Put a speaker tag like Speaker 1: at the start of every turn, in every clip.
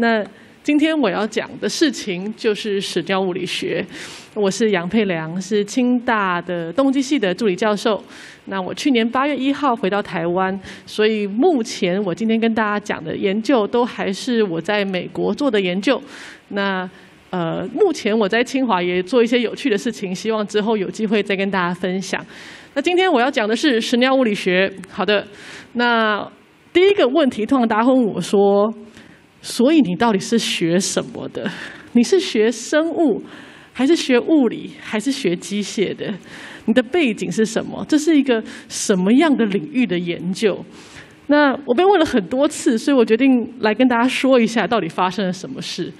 Speaker 1: 那今天我要讲的事情就是屎尿物理学。我是杨佩良，是清大的动物系的助理教授。那我去年8月1号回到台湾，所以目前我今天跟大家讲的研究都还是我在美国做的研究。那目前我在清华也做一些有趣的事情，希望之后有机会再跟大家分享。那今天我要讲的是屎尿物理学。好的，那第一个问题，通常大家会问我说，所以你到底是学什么的？你是学生物，还是学物理，还是学机械的？你的背景是什么？这是一个什么样的领域的研究？那我被问了很多次，所以我决定来跟大家说一下到底发生了什么事。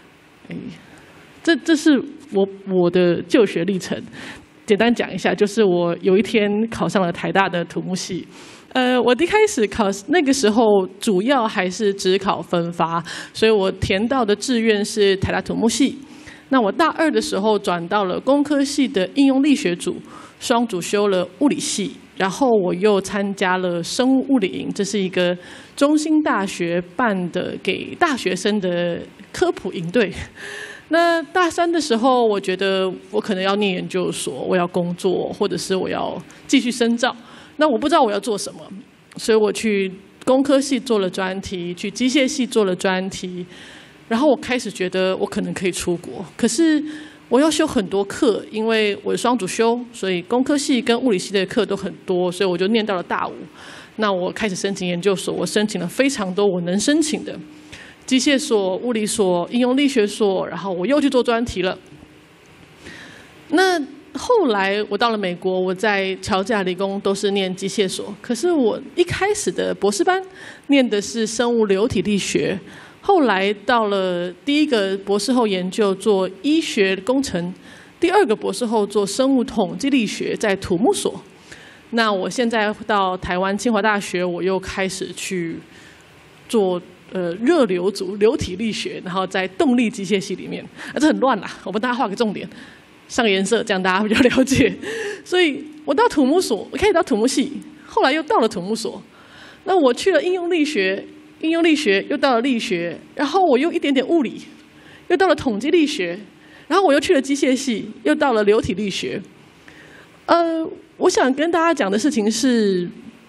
Speaker 1: 这是我的就学历程。简单讲一下，就是我有一天考上了台大的土木系。我一开始考那个时候主要还是指考分发，所以我填到的志愿是台大土木系。那我大2的时候转到了工科系的应用力学组，双主修了物理系，然后我又参加了生物物理营，这是一个中兴大学办的给大学生的科普营队。那大3的时候，我觉得我可能要念研究所，我要工作，或者是我要继续深造。那我不知道我要做什么，所以我去工科系做了专题，去机械系做了专题。然后我开始觉得我可能可以出国，可是我要修很多课，因为我双主修，所以工科系跟物理系的课都很多，所以我就念到了大5。那我开始申请研究所，我申请了非常多我能申请的。机械所、物理所、应用力学所，然后我又去做专题了。那后来我到了美国，我在乔治亚理工都是念机械所，可是我一开始的博士班念的是生物流体力学，后来到了第一个博士后研究做医学工程，第2个博士后做生物统计力学，在土木所。那我现在到台湾清华大学，我又开始去做热流组流体力学，然后在动力机械系里面，这很乱啦，我帮大家画个重点，上个颜色，这样大家比较了解。所以我到土木所，我开始到土木系，后来又到了土木所。那我去了应用力学，应用力学又到了力学，然后我又一点点物理，又到了统计力学，然后我又去了机械系，又到了流体力学。我想跟大家讲的事情是，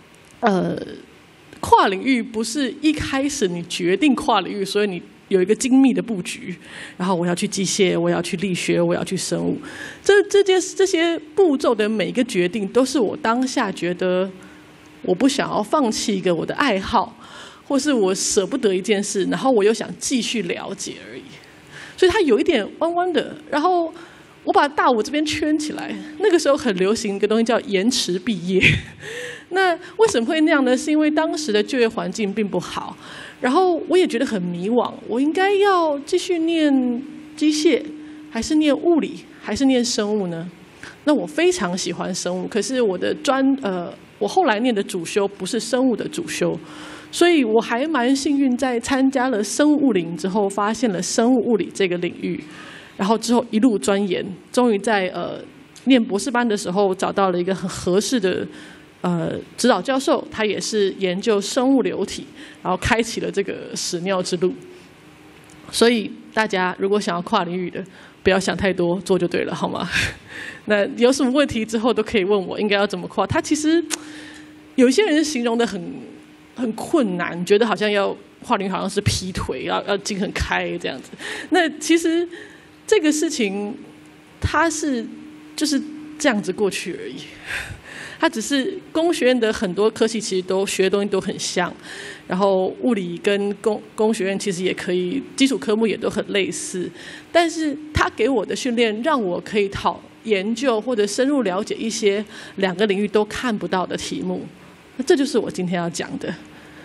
Speaker 1: 跨领域不是一开始你决定跨领域，所以你有一个精密的布局，然后我要去机械，我要去力学，我要去生物。这些步骤的每一个决定，都是我当下觉得我不想要放弃一个我的爱好，或是我舍不得一件事，然后我又想继续了解而已。所以它有一点弯弯的。然后我把大5这边圈起来，那个时候很流行一个东西叫延迟毕业。那为什么会那样呢？是因为当时的就业环境并不好，然后我也觉得很迷惘，我应该要继续念机械，还是念物理，还是念生物呢？那我非常喜欢生物，可是我后来念的主修不是生物的主修，所以我还蛮幸运，在参加了生物物理之后，发现了生物物理这个领域，然后之后一路钻研，终于在念博士班的时候找到了一个很合适的指导教授，他也是研究生物流体，然后开启了这个屎尿之路。所以大家如果想要跨领域的，不要想太多，做就对了，好吗？那有什么问题之后都可以问我，应该要怎么跨。他其实有一些人形容的很困难，觉得好像要跨领域好像是劈腿，要筋很开这样子。那其实这个事情它就是这样子过去而已。它只是工学院的很多科系其实都学的东西都很像，然后物理跟工学院其实也可以，基础科目也都很类似，但是它给我的训练让我可以研究或者深入了解一些2个领域都看不到的题目。那这就是我今天要讲的。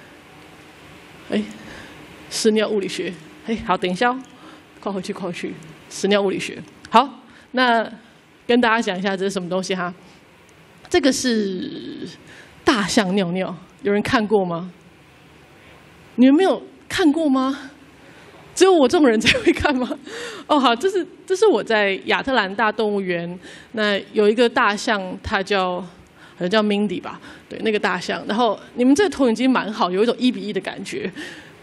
Speaker 1: 屎尿物理学。好，等一下哦，跨回去。屎尿物理学。好，那跟大家讲一下这是什么东西哈。这个是大象尿尿，有人看过吗？你们没有看过吗？只有我这种人才会看吗？哦，好，这是我在亚特兰大动物园，那有一个大象，它好像叫 Mindy 吧，对，那个大象。然后你们这个投影机蛮好，有一种1:1的感觉。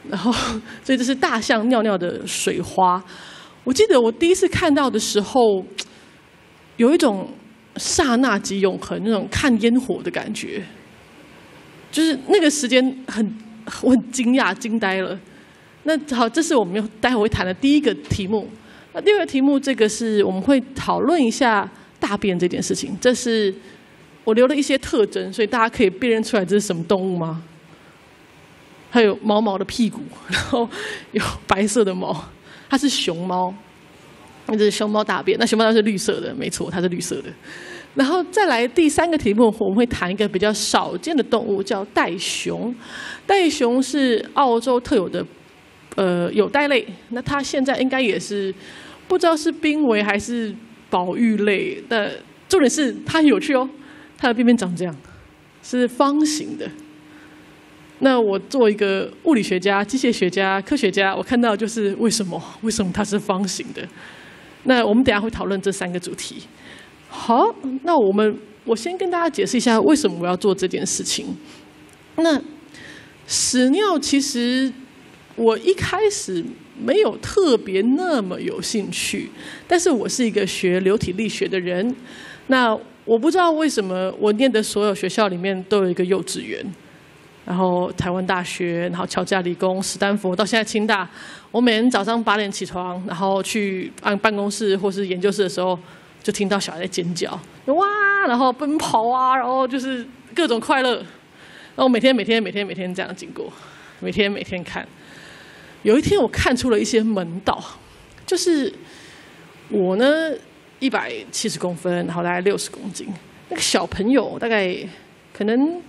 Speaker 1: 然后所以这是大象尿尿的水花。我记得我第一次看到的时候，有一种刹那即永恒那种看烟火的感觉，就是那个时间我很惊讶惊呆了。那好，这是我们待会会谈的第一个题目。那第二个题目，这个是我们会讨论一下大便这件事情。这是我留了一些特征，所以大家可以辨认出来这是什么动物吗？还有毛毛的屁股，然后有白色的毛，它是熊猫，这是熊猫大便。那熊猫大便是绿色的，没错，它是绿色的。然后再来第三个题目，我们会谈一个比较少见的动物，叫袋熊。袋熊是澳洲特有的有袋类，那它现在应该也是不知道是濒危还是保育类。但重点是它很有趣哦，它的便便长这样，是方形的。那我作为一个物理学家、机械学家、科学家，我看到就是为什么它是方形的？那我们等一下会讨论这三个主题。好，那我先跟大家解释一下为什么我要做这件事情。那屎尿其实我一开始没有特别那么有兴趣，但是我是一个学流体力学的人。那我不知道为什么我念的所有学校里面都有一个幼稚园。然后台湾大学，然后乔治亚理工、史丹佛，到现在清大，我每天早上8点起床，然后去办公室或是研究室的时候，就听到小孩在尖叫，哇，然后奔跑啊，然后就是各种快乐。然后每天这样经过，每天看。有一天我看出了一些门道，就是我呢170公分，然后大概60公斤，那个小朋友大概可能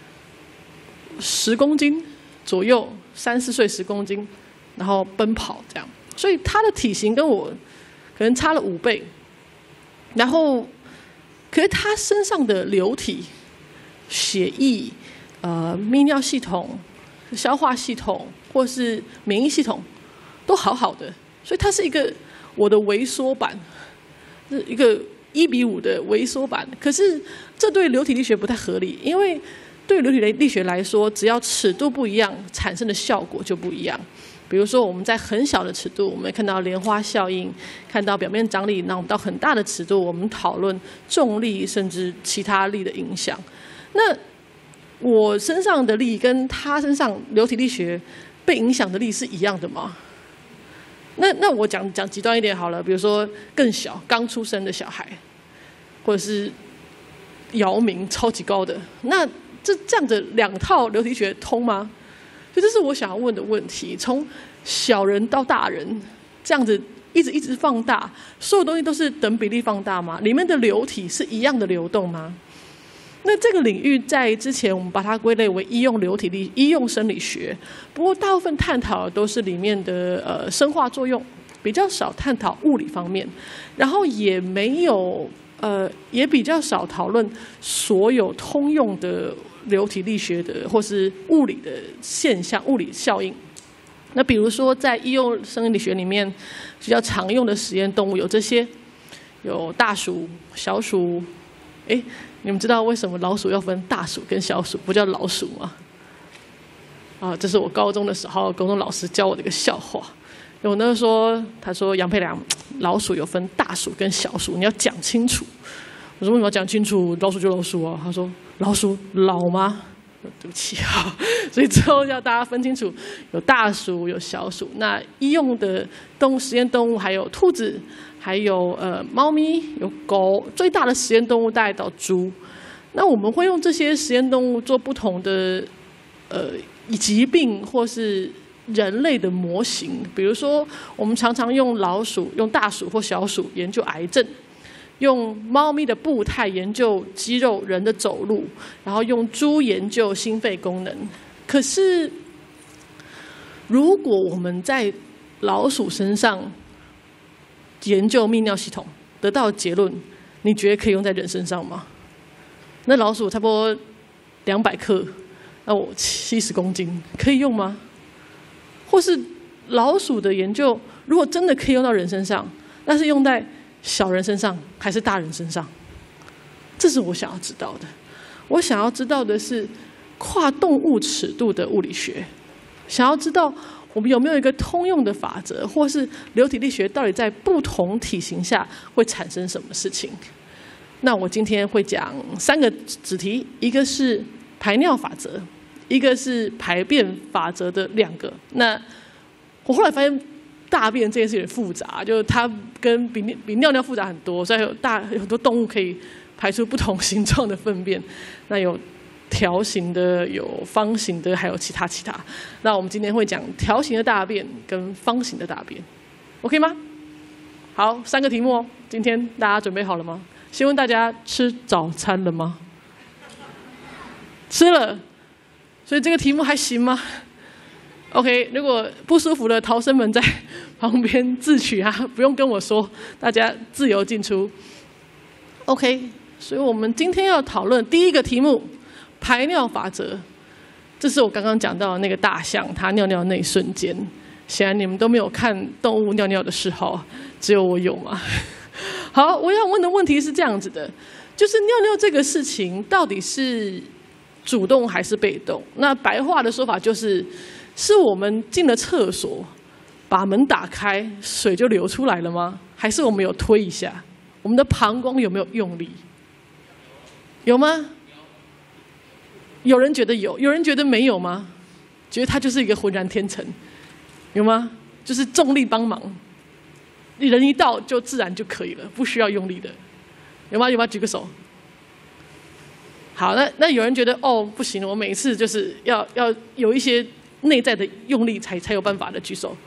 Speaker 1: 10公斤左右，3、4岁10公斤，然后奔跑这样，所以他的体型跟我可能差了5倍。然后，可是他身上的流体、血液、泌尿系统、消化系统或是免疫系统都好好的，所以它是一个我的微缩版，是一个1:5的微缩版。可是这对流体力学不太合理，因为对流体力学来说，只要尺度不一样，产生的效果就不一样。比如说，我们在很小的尺度，我们看到莲花效应，看到表面张力；那我们到很大的尺度，我们讨论重力甚至其他力的影响。那我身上的力跟他身上流体力学被影响的力是一样的吗？那我讲极端一点好了，比如说更小、刚出生的小孩，或者是姚明超级高的，那这样的2套流体学通吗？所以这是我想要问的问题。从小人到大人，这样子一直放大，所有东西都是等比例放大吗？里面的流体是一样的流动吗？那这个领域在之前我们把它归类为医用生理学，不过大部分探讨的都是里面的生化作用，比较少探讨物理方面，然后也比较少讨论所有通用的流体力学的或是物理的现象、物理效应。那比如说在医用生理学里面比较常用的实验动物有这些，有大鼠、小鼠。你们知道为什么老鼠要分大鼠跟小鼠，不叫老鼠吗？这是我高中的时候，高中老师教我的一个笑话。有那他说杨佩良，老鼠有分大鼠跟小鼠，你要讲清楚。我说为什么要讲清楚？老鼠就老鼠啊。他说老鼠老吗？对不起啊，所以之后要大家分清楚，有大鼠有小鼠。那医用的实验动物还有兔子，还有猫咪，有狗，最大的实验动物大概到猪。那我们会用这些实验动物做不同的疾病或是人类的模型。比如说，我们常常用大鼠或小鼠研究癌症。用猫咪的步态研究肌肉、人的走路，然后用猪研究心肺功能。可是，如果我们在老鼠身上研究泌尿系统，得到的结论，你觉得可以用在人身上吗？那老鼠差不多200克，那我70公斤，可以用吗？或是老鼠的研究，如果真的可以用到人身上，那是用在小人身上还是大人身上？这是我想要知道的。我想要知道的是跨动物尺度的物理学，想要知道我们有没有一个通用的法则，或是流体力学到底在不同体型下会产生什么事情？那我今天会讲3个子题，一个是排尿法则，一个是排便法则的2个。那我后来发现大便这件事有点复杂，就是它跟比尿尿复杂很多，所以有很多动物可以排出不同形状的粪便。那有条形的，有方形的，还有其他。那我们今天会讲条形的大便跟方形的大便 ，OK 吗？好，3个题目哦。今天大家准备好了吗？先问大家吃早餐了吗？吃了，所以这个题目还行吗 ？OK， 如果不舒服的逃生们在旁边自取啊，不用跟我说，大家自由进出。OK， 所以我们今天要讨论第一个题目。排尿法则，这是我刚刚讲到的那个大象，它尿尿那一瞬间。显然你们都没有看动物尿尿的时候，只有我有嘛。好，我要问的问题是这样子的，就是尿尿这个事情到底是主动还是被动？那白话的说法就是，是我们进了厕所，把门打开，水就流出来了吗？还是我们有推一下？我们的膀胱有没有用力？有吗？有人觉得有，有人觉得没有吗？觉得它就是一个浑然天成，有吗？就是重力帮忙，人一到就自然就可以了，不需要用力的，有吗？有吗？举个手。好，那有人觉得哦不行，我每一次就是要有一些内在的用力才有办法的，举手。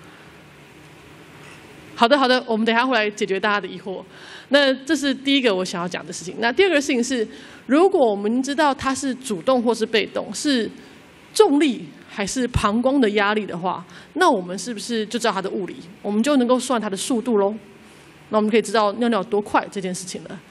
Speaker 1: 好的，我们等一下会来解决大家的疑惑。那这是第一个我想要讲的事情。那第二个事情是，如果我们知道它是主动或是被动，是重力还是膀胱的压力的话，那我们是不是就知道它的物理？我们就能够算它的速度咯。那我们可以知道尿尿多快这件事情了。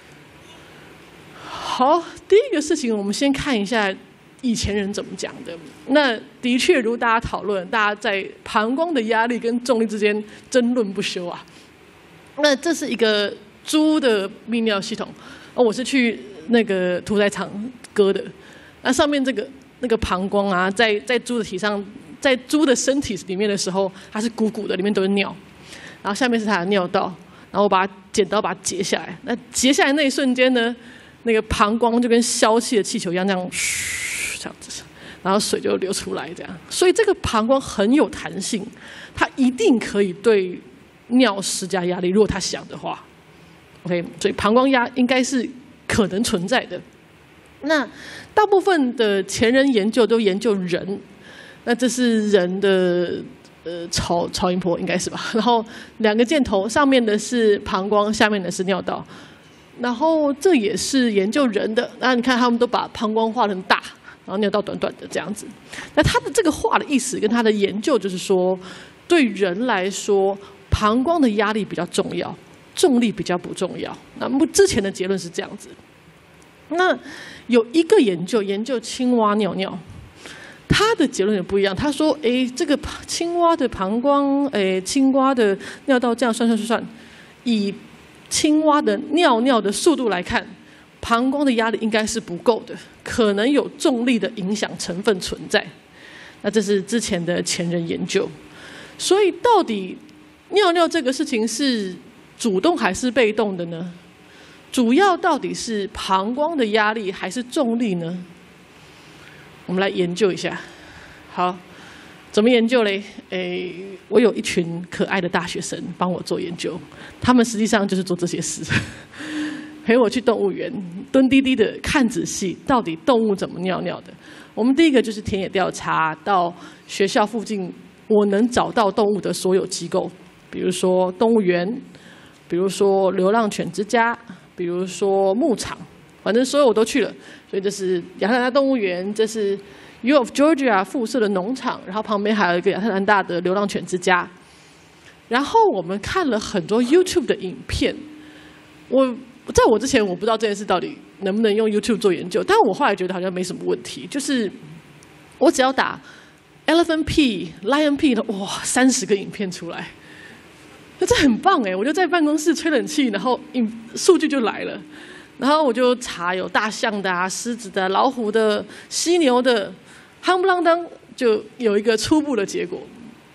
Speaker 1: 好，第一个事情我们先看一下以前人怎么讲的。那的确如大家讨论，大家在膀胱的压力跟重力之间争论不休啊。那这是一个猪的泌尿系统，我是去那个屠宰场割的。那上面那个膀胱啊，在猪的体上，在猪的身体里面的时候，它是鼓鼓的，里面都是尿，然后下面是它的尿道，然后我把剪刀把它截下来。那截下来那一瞬间呢，那个膀胱就跟消气的气球一样，这样嘘这样子，然后水就流出来这样。所以这个膀胱很有弹性，它一定可以对尿施加压力，如果他想的话 ，OK， 所以膀胱压应该是可能存在的。那大部分的前人研究都研究人，那这是人的超音波应该是吧？然后2个箭头，上面的是膀胱，下面的是尿道。然后这也是研究人的，那你看他们都把膀胱画得很大，然后尿道短短的这样子。那他的这个画的意思跟他的研究就是说，对人来说，膀胱的压力比较重要，重力比较不重要。那么之前的结论是这样子。那有一个研究青蛙尿尿，他的结论也不一样。他说，这个青蛙的膀胱，青蛙的尿道这样算，以青蛙的尿尿的速度来看，膀胱的压力应该是不够的，可能有重力的影响成分存在。那这是之前的前人研究。所以到底尿尿这个事情是主动还是被动的呢？主要到底是膀胱的压力还是重力呢？我们来研究一下。好，怎么研究嘞？我有一群可爱的大学生帮我做研究，他们实际上就是做这些事，陪我去动物园，蹲滴滴的看仔细，到底动物怎么尿尿的。我们第一个就是田野调查，到学校附近我能找到动物的所有机构，比如说动物园，比如说流浪犬之家，比如说牧场，反正所有我都去了。所以这是亚特兰大动物园，这是 U of Georgia 附设的农场，然后旁边还有一个亚特兰大的流浪犬之家。然后我们看了很多 YouTube 的影片，在我之前我不知道这件事到底能不能用 YouTube 做研究，但我后来觉得好像没什么问题，就是我只要打 Elephant Pee、Lion Pee 的，哇，30个影片出来，那这很棒哎！我就在办公室吹冷气，然后数据就来了，然后我就查有大象的啊、狮子的、老虎的、犀牛的，夯不啷当就有一个初步的结果。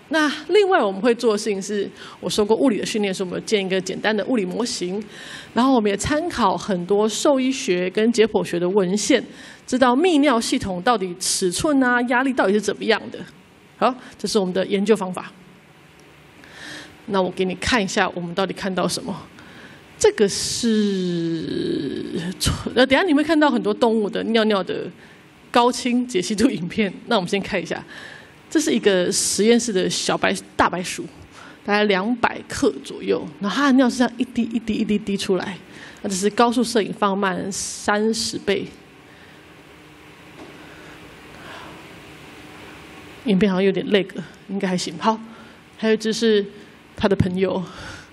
Speaker 1: 那另外我们会做的事情是，我受过物理的训练，是我们建一个简单的物理模型，然后我们也参考很多兽医学跟解剖学的文献，知道泌尿系统到底尺寸啊、压力到底是怎么样的。好，这是我们的研究方法。那我给你看一下，我们到底看到什么。这个是等一下你会看到很多动物的尿尿的高清解析度影片。那我们先看一下。这是一个实验室的大白鼠，大概200克左右，然后它的尿是这样一滴一滴一滴滴出来，那这是高速摄影放慢30倍，影片好像有点lag，应该还行。好，还有一只是他的朋友，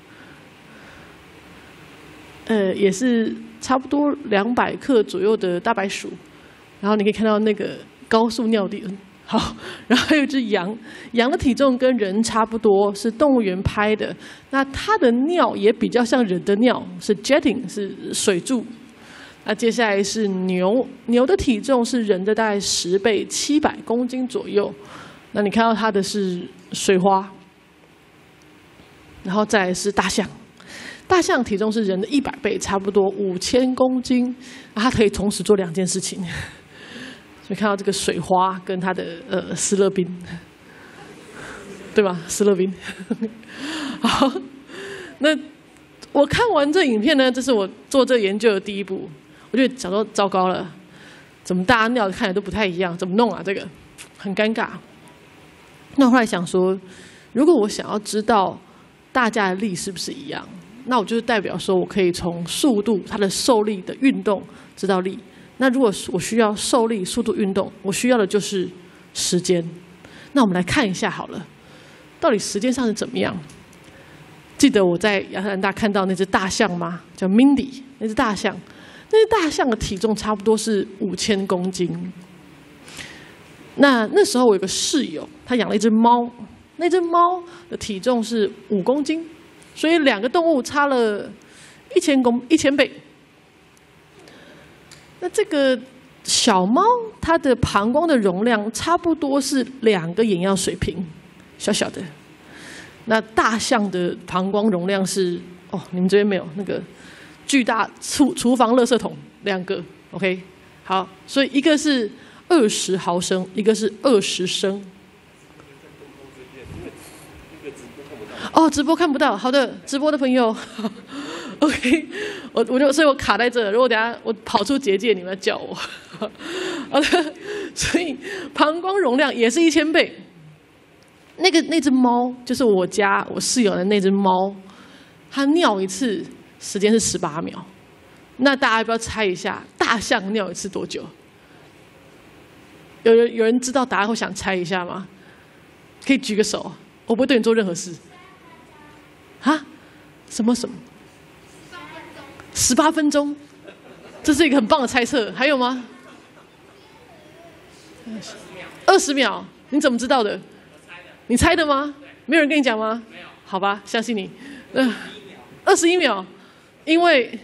Speaker 1: 也是差不多200克左右的大白鼠，然后你可以看到那个高速尿滴。好，然后还有一只羊，羊的体重跟人差不多，是动物园拍的。那它的尿也比较像人的尿，是 jetting， 是水柱。那接下来是牛，牛的体重是人的大概10倍，700公斤左右。那你看到它的是水花，然后再来是大象，大象体重是人的100倍，差不多5000公斤。它可以同时做2件事情。所以看到这个水花跟它的斯乐冰，对吧？斯乐冰。好，那我看完这影片呢，这是我做这研究的第一步。我就想说，糟糕了，怎么大家尿看起来都不太一样？怎么弄啊？这个很尴尬。那我后来想说，如果我想要知道大家的力是不是一样，那我就是代表说我可以从速度、它的受力的运动知道力。那如果我需要受力、速度、运动，我需要的就是时间。那我们来看一下好了，到底时间上是怎么样？记得我在亚特兰大看到那只大象吗？叫 Mindy， 那只大象，那只大象的体重差不多是5000公斤。那时候我有个室友，他养了一只猫，那只猫的体重是5公斤，所以2个动物差了1000倍。那这个小猫，它的膀胱的容量差不多是2个眼药水瓶，小小的。那大象的膀胱容量是你们这边没有那个巨大厨房垃圾桶2个 ，OK， 好，所以一个是20毫升，一个是20升。直播看不到，好的，直播的朋友。OK， 所以我卡在这。如果等下我跑出结界，你们要叫我。好的，所以膀胱容量也是1000倍。那只猫就是我室友的那只猫，它尿一次时间是18秒。那大家要不要猜一下，大象尿一次多久？有人知道答案，会想猜一下吗？可以举个手，我不会对你做任何事。啊？什么？18分钟，这是一个很棒的猜测。还有吗？20秒，你怎么知道的？你猜的吗？没有人跟你讲吗？没有。好吧，相信你。21秒，因为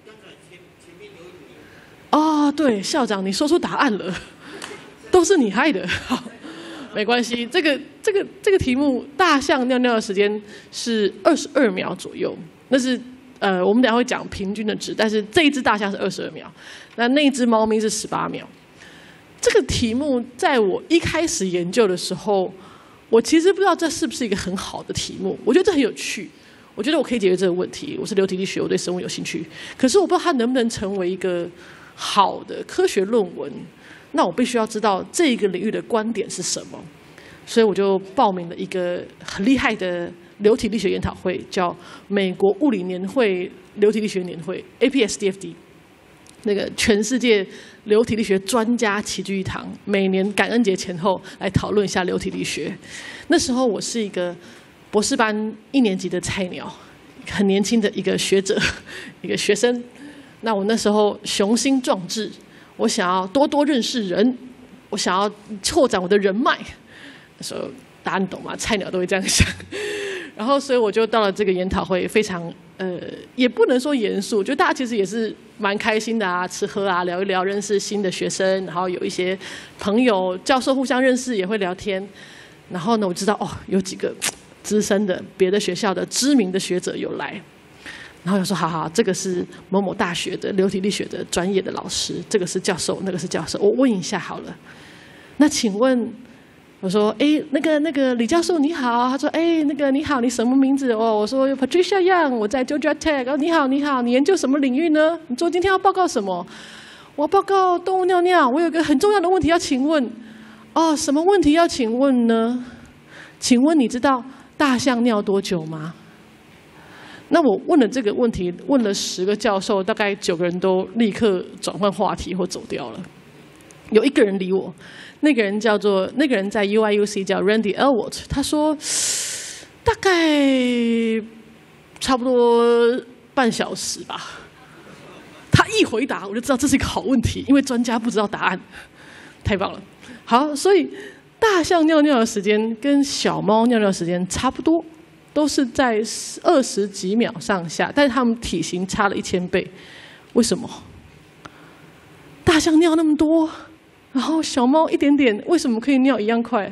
Speaker 1: 对，校长，你说出答案了，都是你害的。好，没关系。这个题目，大象尿尿的时间是22秒左右，那是。我们等一下会讲平均的值，但是这一只大象是22秒，那一只猫咪是18秒。这个题目在我一开始研究的时候，我其实不知道这是不是一个很好的题目。我觉得这很有趣，我觉得我可以解决这个问题。我是流体力学，我对生物有兴趣，可是我不知道它能不能成为一个好的科学论文。那我必须要知道这个领域的观点是什么，所以我就报名了一个很厉害的流体力学研讨会，叫美国物理年会流体力学年会 APSDFD， 那个全世界流体力学专家齐聚一堂，每年感恩节前后来讨论一下流体力学。那时候我是一个博士班1年级的菜鸟，很年轻的一个学者，一个学生。那我那时候雄心壮志，我想要多认识人，我想要拓展我的人脉。那时候大家懂吗？菜鸟都会这样想。然后，所以我就到了这个研讨会，非常也不能说严肃，就大家其实也是蛮开心的啊，吃喝啊，聊一聊，认识新的学生，然后有一些朋友、教授互相认识，也会聊天。 然后呢，我知道哦，有几个资深的别的学校的知名的学者有来。然后我说好好，这个是某某大学的流体力学的专业的老师，这个是教授，那个是教授。我问一下好了，那请问，我说那个李教授你好，他说那个你好，你什么名字？我说 Patricia Young， 我在 Georgia Tech。你好，你研究什么领域呢？你说今天要报告什么？我报告动物尿尿。我有个很重要的问题要请问。什么问题要请问呢？请问你知道大象尿多久吗？那我问了这个问题，问了10个教授，大概9个人都立刻转换话题或走掉了。有1个人理我，那个人在 UIUC 叫 Randy Elwood， 他说大概差不多半小时吧。他一回答，我就知道这是一个好问题，因为专家不知道答案，太棒了。好，所以大象尿尿的时间跟小猫尿尿的时间差不多。都是在20几秒上下，但是它们体型差了1000倍，为什么？大象尿那么多，然后小猫一点点，为什么可以尿一样快？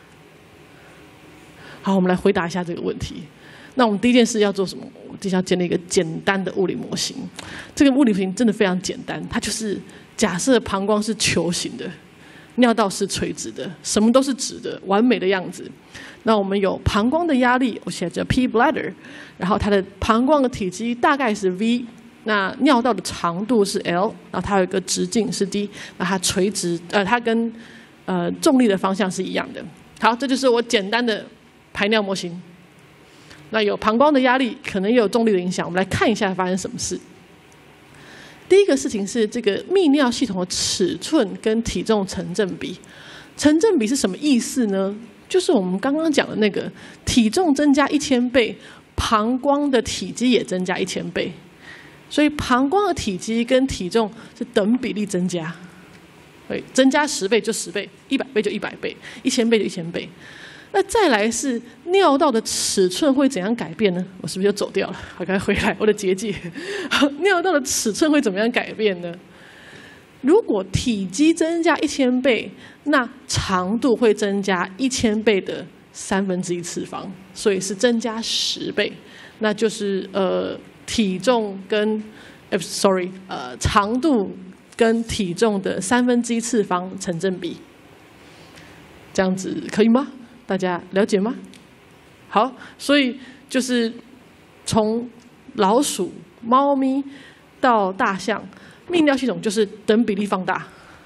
Speaker 1: 好，我们来回答一下这个问题。那我们第一件事要做什么？我接下来建立一个简单的物理模型。这个物理模型真的非常简单，它就是假设膀胱是球形的，尿道是垂直的，什么都是直的，完美的样子。那我们有膀胱的压力，我写着 P bladder， 然后它的膀胱的体积大概是 V， 那尿道的长度是 L， 然后它有一个直径是 D， 那它垂直它跟重力的方向是一样的。好，这就是我简单的排尿模型。那有膀胱的压力，可能也有重力的影响，我们来看一下发生什么事。第一个事情是这个泌尿系统的尺寸跟体重成正比。成正比是什么意思呢？就是我们刚刚讲的那个体重增加1000倍，膀胱的体积也增加1000倍，所以膀胱的体积跟体重是等比例增加，对，增加10倍就10倍，100倍就100倍，1000倍就1000倍。那再来是尿道的尺寸会怎样改变呢？我是不是又走掉了？我赶快回来，我的结界。尿道的尺寸会怎么样改变呢？如果体积增加1000倍，那长度会增加1000倍的1/3次方，所以是增加10倍。那就是体重跟长度跟体重的1/3次方成正比。这样子可以吗？大家了解吗？好，所以就是从老鼠、猫咪到大象。泌尿系统就是等比例放大，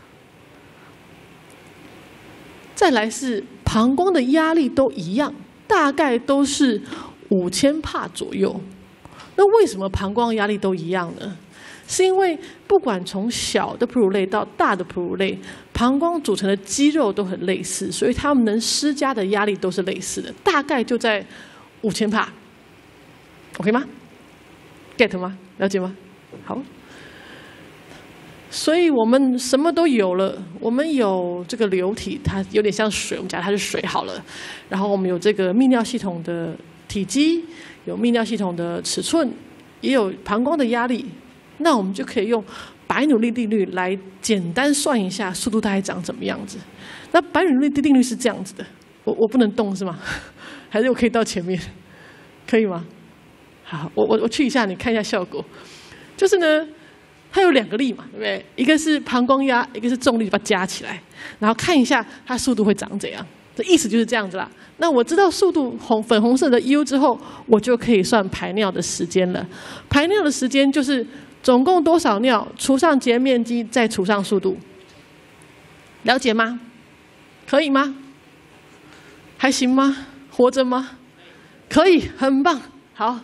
Speaker 1: 再来是膀胱的压力都一样，大概都是5000帕左右。那为什么膀胱压力都一样呢？是因为不管从小的哺乳类到大的哺乳类，膀胱组成的肌肉都很类似，所以它们能施加的压力都是类似的，大概就在5000帕。OK 吗 ？Get 吗？了解吗？好。所以我们什么都有了，我们有这个流体，它有点像水，我们讲它是水好了。然后我们有这个泌尿系统的体积，有泌尿系统的尺寸，也有膀胱的压力。那我们就可以用白努力定律来简单算一下速度大概长什么样子。那白努力定律是这样子的，我不能动是吗？还是我可以到前面？可以吗？好，我去一下，你看一下效果。就是呢。它有2个力嘛，对不对？一个是膀胱压，一个是重力，把它加起来，然后看一下它速度会长怎样。这意思就是这样子啦。那我知道速度粉红色的 U 之后，我就可以算排尿的时间了。排尿的时间就是总共多少尿除上截面积再除上速度，了解吗？可以吗？还行吗？活着吗？可以，很棒。好。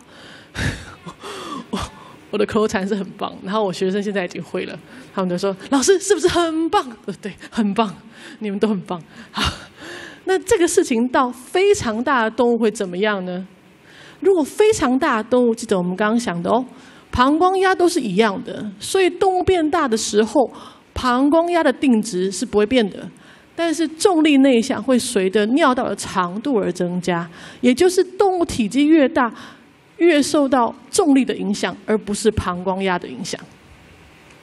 Speaker 1: 我的口头禅是很棒，然后我学生现在已经会了，他们就说：“老师是不是很棒？”对，很棒，你们都很棒。好，那这个事情到非常大的动物会怎么样呢？如果非常大的动物，记得我们刚刚想的哦，膀胱压都是一样的，所以动物变大的时候，膀胱压的定值是不会变的，但是重力那一项会随着尿道的长度而增加，也就是动物体积越大。越受到重力的影响，而不是膀胱压的影响。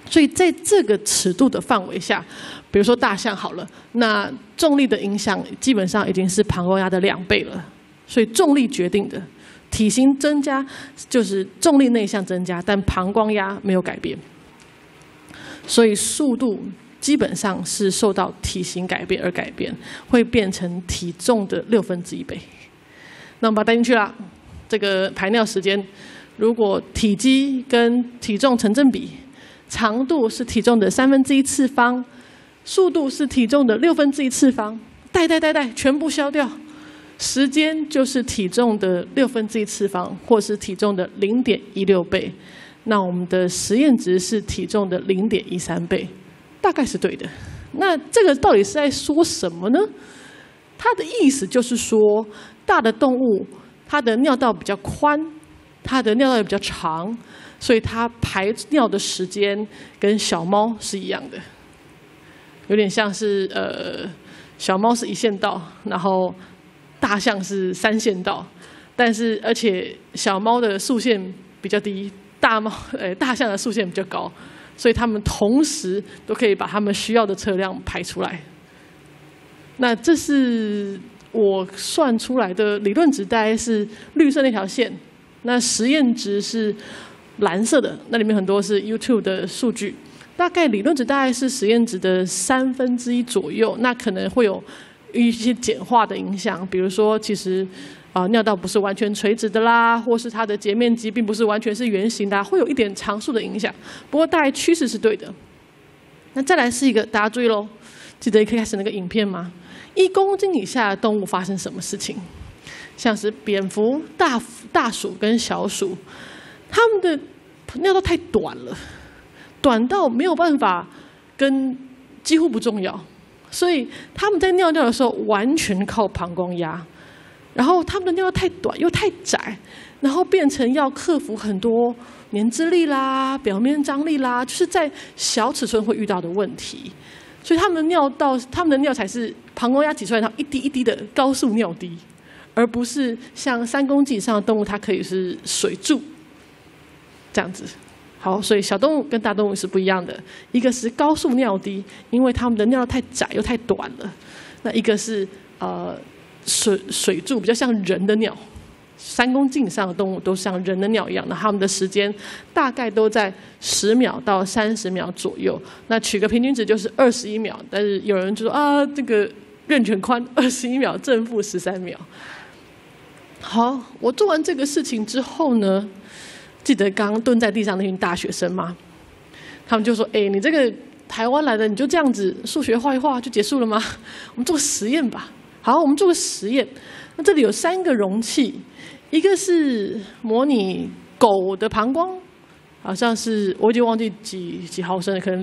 Speaker 1: 所以在这个尺度的范围下，比如说大象好了，那重力的影响基本上已经是膀胱压的2倍了。所以重力决定的，体型增加就是重力内向增加，但膀胱压没有改变。所以速度基本上是受到体型改变而改变，会变成体重的1/6倍。那我们把它带进去了，这个排尿时间，如果体积跟体重成正比，长度是体重的1/3次方，速度是体重的1/6次方，带全部消掉。时间就是体重的1/6次方，或是体重的0.16倍。那我们的实验值是体重的0.13倍，大概是对的。那这个到底是在说什么呢？它的意思就是说，大的动物它的尿道比较宽，它的尿道也比较长，所以它排尿的时间跟小猫是一样的，有点像是小猫是1线道，然后大象是3线道，但是而且小猫的速限比较低，大象的速限比较高，所以它们同时都可以把它们需要的车辆排出来。那这是我算出来的理论值，大概是绿色那条线，那实验值是蓝色的，那里面很多是 YouTube 的数据，大概理论值大概是实验值的1/3左右，那可能会有一些简化的影响，比如说其实尿道不是完全垂直的啦，或是它的截面积并不是完全是圆形的啊，会有一点常数的影响。不过大概趋势是对的。那再来是一个，大家注意喽，记得一开始那个影片吗？1公斤以下的动物发生什么事情？像是蝙蝠、大鼠跟小鼠，它们的尿道太短了，短到没有办法几乎不重要。所以他们在尿的时候完全靠膀胱压，然后他们的尿道太短又太窄，然后变成要克服很多粘滞力啦、表面张力啦，就是在小尺寸会遇到的问题。所以他们的尿才是膀胱压挤出来，然后一滴一滴的高速尿滴，而不是像3公斤以上的动物，它可以是水柱这样子。好，所以小动物跟大动物是不一样的，一个是高速尿滴，因为它们的尿道太窄又太短了；那一个是水柱，比较像人的尿。3公斤以上的动物都像人的尿一样，那它们的时间大概都在10秒到30秒左右。那取个平均值就是21秒，但是有人就说这个任权宽21秒，正负13秒。好，我做完这个事情之后呢？记得刚刚蹲在地上那群大学生吗？他们就说：“你这个台湾来的，你就这样子数学画一画就结束了吗？我们做个实验吧。”好，我们做个实验。那这里有3个容器，一个是模拟狗的膀胱，好像是我已经忘记几毫升了，可能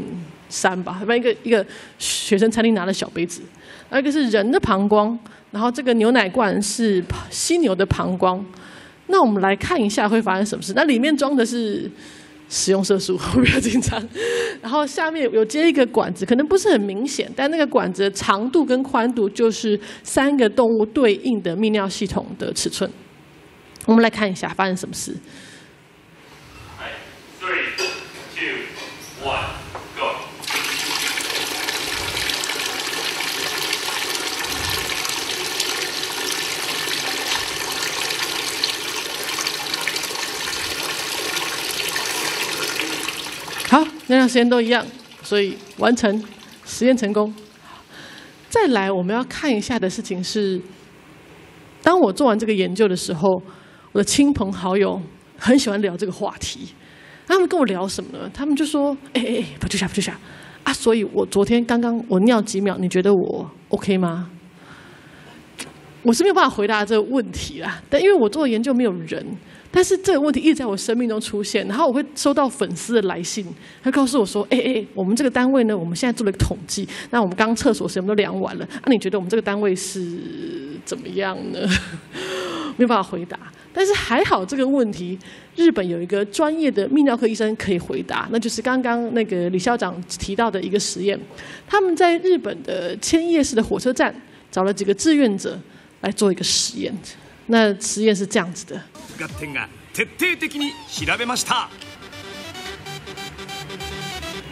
Speaker 1: 0.3吧。一个学生餐厅拿的小杯子，一个是人的膀胱，然后这个牛奶罐是犀牛的膀胱。那我们来看一下会发生什么事。那里面装的是食用色素，不要紧张。然后下面有接一个管子，可能不是很明显，但那个管子的长度跟宽度就是3个动物对应的泌尿系统的尺寸。我们来看一下发生什么事。3、2、1， go。好，那样时间都一样，所以完成实验成功。再来，我们要看一下的事情是，当我做完这个研究的时候，我的亲朋好友很喜欢聊这个话题。他们跟我聊什么呢？他们就说：“不就下啊！”所以我昨天刚刚我尿几秒，你觉得我 OK 吗？我是没有办法回答这个问题啦，但因为我做的研究没有人。但是这个问题一直在我生命中出现，然后我会收到粉丝的来信，他告诉我说：“我们这个单位呢，我们现在做了一个统计，那我们刚刚厕所时间都量完了，你觉得我们这个单位是怎么样呢？”没有办法回答，但是还好这个问题，日本有一个专业的泌尿科医生可以回答，那就是刚刚那个李校长提到的一个实验，他们在日本的千叶市的火车站找了几个志愿者来做一个实验。那实验是这样子的。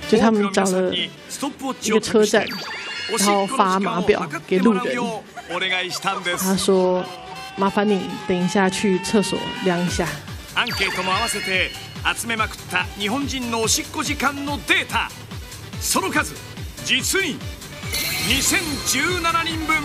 Speaker 1: 就他们找了一个车站，然后发码表给路人，他说：“麻烦你等一下去厕所量一下。”
Speaker 2: アンケートも合わせて集めまくった日本人のおしっこ時間のデータ、その数実に2017人分。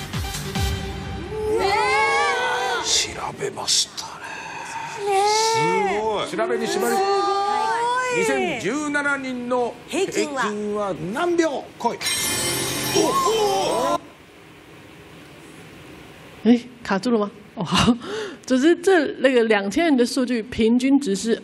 Speaker 3: 調べましたね。すごい。調べに縛り。2017人の平均は何秒？来い。
Speaker 1: 哎，卡住了吗？哦，好，只是那个2000人的数据平均值是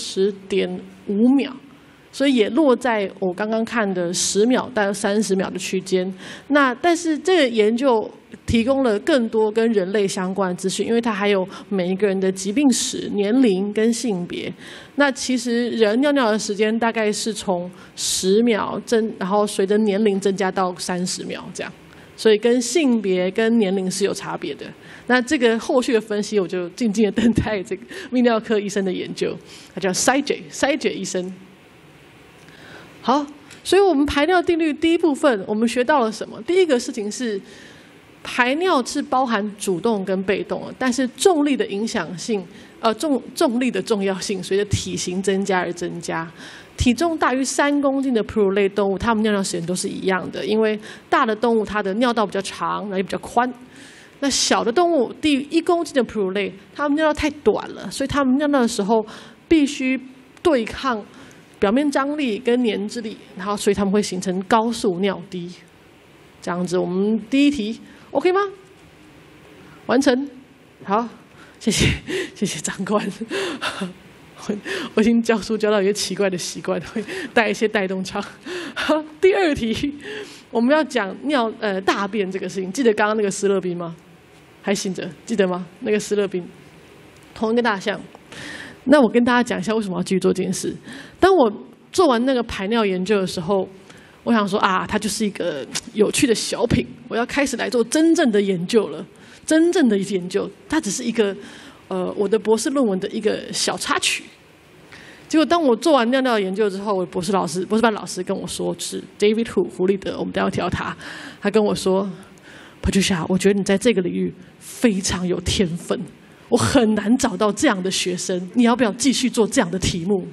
Speaker 1: 20.5秒，所以也落在我刚刚看的10秒到30秒的区间。那但是这个研究提供了更多跟人类相关的资讯，因为它还有每一个人的疾病史、年龄跟性别。那其实人尿尿的时间大概是从10秒然后随着年龄增加到30秒这样。所以跟性别跟年龄是有差别的。那这个后续的分析，我就静静的等待这个泌尿科医生的研究，他叫塞杰医生。好，所以我们排尿定律第一部分我们学到了什么？第一个事情是排尿是包含主动跟被动的，但是重力的影响性，重力的重要性随着体型增加而增加。体重大于3公斤的哺乳类动物，它们尿尿时间都是一样的，因为大的动物它的尿道比较长，然后也比较宽。那小的动物，低于1公斤的哺乳类，它们尿道太短了，所以它们尿尿的时候必须对抗表面张力跟粘滞力，然后所以它们会形成高速尿滴。这样子，我们第一题 OK 吗？完成，好，谢谢长官。我已经教书教到一些奇怪的习惯，会带一些带动唱。第二题，我们要讲大便这个事情。记得刚刚那个斯乐冰吗？还醒着，记得吗？那个斯乐冰，同一个大象。那我跟大家讲一下为什么要继续做这件事。当我做完那个排尿研究的时候，我想说啊，它就是一个有趣的小品，我要开始来做真正的研究了。真正的研究，它只是一个我的博士论文的一个小插曲。结果当我做完尿尿研究之后，我的博士班老师跟我说，是 David Hu 胡立德，我们等一下要调他。他跟我说 ，Patricia， 我觉得你在这个领域非常有天分，我很难找到这样的学生，你要不要继续做这样的题目？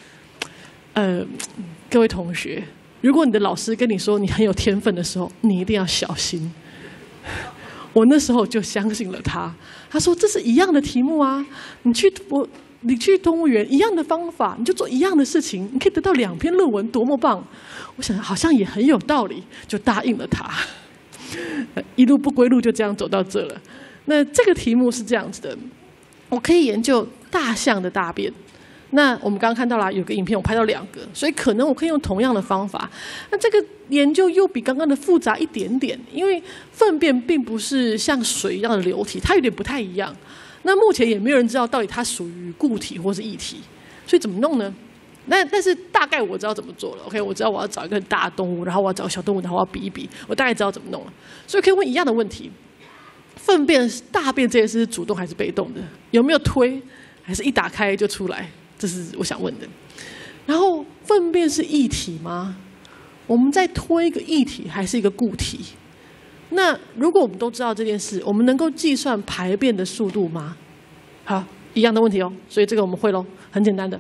Speaker 1: 各位同学，如果你的老师跟你说你很有天分的时候，你一定要小心。我那时候就相信了他。他说这是一样的题目啊，你去动物园一样的方法，你就做一样的事情，你可以得到2篇论文，多么棒！我想好像也很有道理，就答应了他。一路不归路，就这样走到这了。那这个题目是这样子的，我可以研究大象的大便。那我们刚刚看到了有个影片，我拍到2个，所以可能我可以用同样的方法。那这个研究又比刚刚的复杂一点点，因为粪便并不是像水一样的流体，它有点不太一样。那目前也没有人知道到底它属于固体或是液体，所以怎么弄呢？但是大概我知道怎么做了。OK， 我知道我要找一个很大的动物，然后我要找小动物，然后我要比一比，我大概知道怎么弄了。所以可以问一样的问题：粪便、大便这件事是主动还是被动的？有没有推，还是一打开就出来？这是我想问的。然后，粪便是液体吗？我们在推一个液体还是一个固体？那如果我们都知道这件事，我们能够计算排便的速度吗？好，一样的问题哦，所以这个我们会咯，很简单的。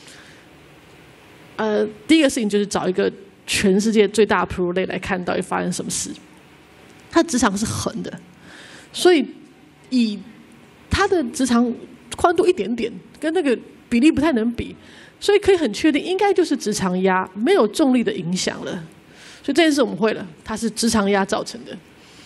Speaker 1: 第一个事情就是找一个全世界最大的哺乳类来看到底发生什么事。它直肠是横的，所以以它的直肠宽度一点点，跟那个比例不太能比，所以可以很确定应该就是直肠压，没有重力的影响了。所以这件事我们会了，它是直肠压造成的。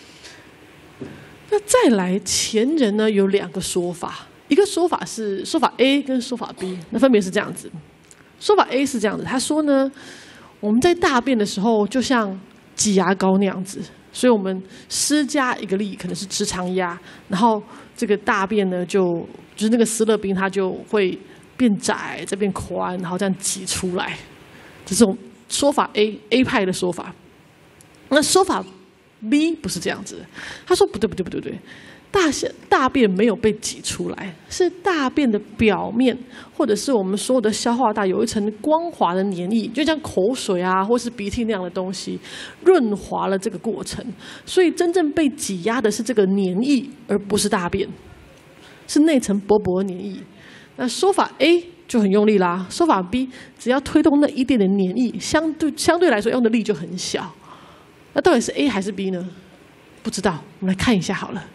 Speaker 1: 那再来，前人呢有2个说法，一个说法是说法 A 跟说法 B， 那分别是这样子。说法 A 是这样子，他说呢，我们在大便的时候就像挤牙膏那样子，所以我们施加一个力，可能是直肠压，然后这个大便呢就是那个斯乐冰它就会变窄再变宽，然后这样挤出来。这是说法 A 派的说法。那说法 B 不是这样子，他说不对， 大便没有被挤出来，是大便的表面或者是我们所有的消化道有一层光滑的黏液，就像口水啊或是鼻涕那样的东西，润滑了这个过程。所以真正被挤压的是这个黏液，而不是大便，是那层薄薄的黏液。那说法 A 就很用力啦，说法 B 只要推动那一点点黏液，相对来说用的力就很小。那到底是 A 还是 B 呢？不知道，我们来看一下好了。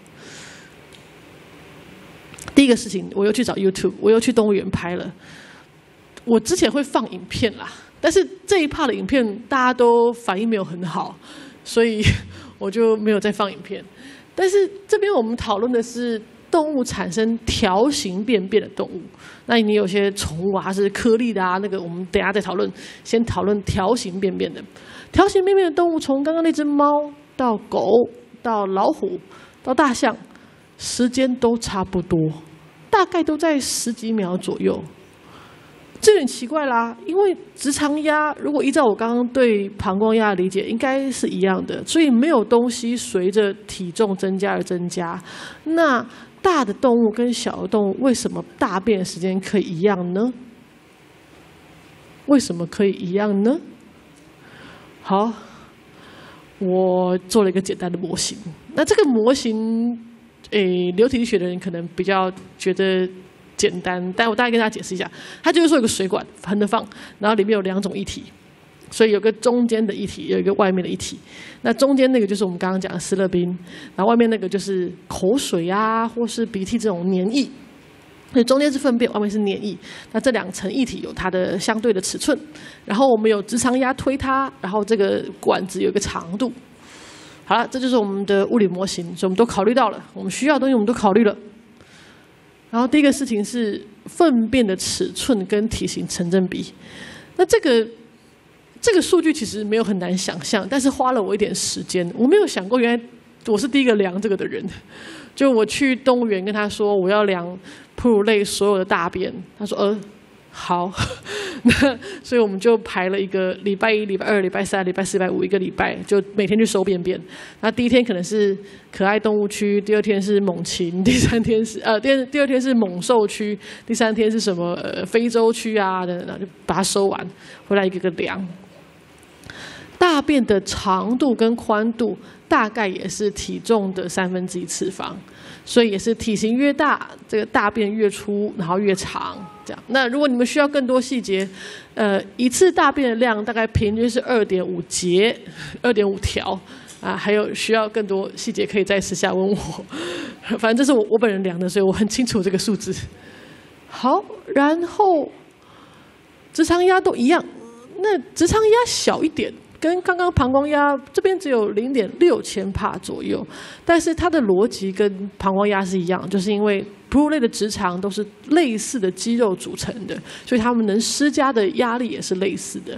Speaker 1: 第一个事情，我又去找 YouTube， 我又去动物园拍了。我之前会放影片啦，但是这一 part 的影片大家都反应没有很好，所以我就没有再放影片。但是这边我们讨论的是动物产生条形便便的动物。那你有些宠物啊，它是颗粒的啊，那个我们等一下再讨论。先讨论条形便便的。条形便便的动物，从刚刚那只猫到狗到老虎到大象，时间都差不多，大概都在10几秒左右。这有点奇怪啦，因为直肠鸭如果依照我刚刚对膀胱鸭的理解，应该是一样的，所以没有东西随着体重增加而增加。那大的动物跟小的动物为什么大便的时间可以一样呢？为什么可以一样呢？好，我做了一个简单的模型。那这个模型，流体力学的人可能比较觉得简单，但我大概跟大家解释一下。它就是说有个水管横着放，然后里面有2种液体，所以有个中间的液体，有一个外面的液体。那中间那个就是我们刚刚讲的斯乐冰，然后外面那个就是口水啊，或是鼻涕这种黏液。所以中间是粪便，外面是黏液。那这2层液体有它的相对的尺寸，然后我们有直肠鸭推它，然后这个管子有一个长度。好了，这就是我们的物理模型，所以我们都考虑到了，我们需要的东西我们都考虑了。然后第一个事情是粪便的尺寸跟体型成正比。那这个数据其实没有很难想象，但是花了我一点时间。我没有想过，原来我是第一个量这个的人。就我去动物园跟他说我要量哺乳类所有的大便，他说好，那所以我们就排了一个礼拜1、礼拜2、礼拜3、礼拜4、礼拜5一个礼拜，就每天去收便便。那第一天可能是可爱动物区，第2天是猛禽，第3天是第二天是猛兽区，第3天是什么非洲区啊等等，就把它收完，回来一个个量。大便的长度跟宽度大概也是体重的1/3次方，所以也是体型越大，这个大便越粗，然后越长，这样。那如果你们需要更多细节，一次大便的量大概平均是2.5节，2.5条啊，还有需要更多细节可以在私下问我。反正这是我本人量的，所以我很清楚这个数字。好，然后直肠鸭都一样，那直肠鸭小一点。跟刚刚膀胱鸭这边只有0.6千帕左右，但是它的逻辑跟膀胱鸭是一样，就是因为哺乳类的直肠都是类似的肌肉组成的，所以它们能施加的压力也是类似的。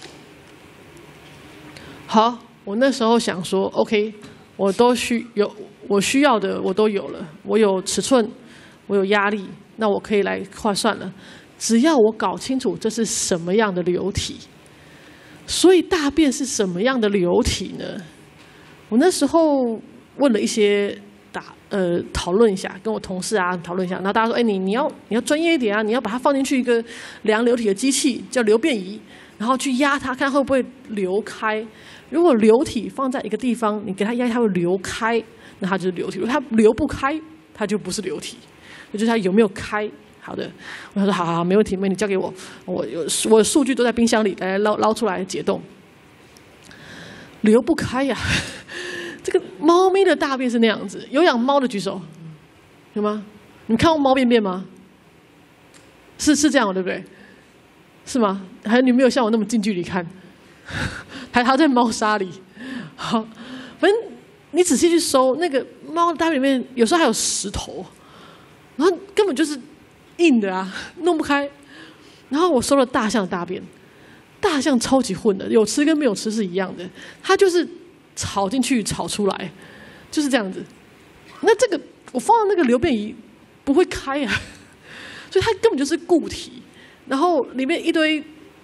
Speaker 1: 好，我那时候想说 ，OK， 我需要的我都有了，我有尺寸，我有压力，那我可以来换算了。只要我搞清楚这是什么样的流体。所以大便是什么样的流体呢？我那时候问了一些讨论一下，跟我同事啊讨论一下，然后大家说，你要专业一点啊，你要把它放进去一个量流体的机器，叫流便仪，然后去压它，看会不会流开。如果流体放在一个地方，你给它压，它会流开，那它就是流体；如果它流不开，它就不是流体，也就是它有没有开。好的，我想说好，没问题，你交给我，我的数据都在冰箱里，来捞出来解冻。流不开呀，这个猫咪的大便是那样子，有养猫的举手，有吗？你看过猫便便吗？是这样，对不对？是吗？还有你没有像我那么近距离看，还在猫砂里。好，反正你仔细去搜，那个猫的大便里面有时候还有石头，然后根本就是硬的啊，弄不开。然后我搜了大象的大便，大象超级混的，有吃跟没有吃是一样的，它就是炒进去炒出来，就是这样子。那这个我放到那个流便仪不会开啊，所以它根本就是固体，然后里面一堆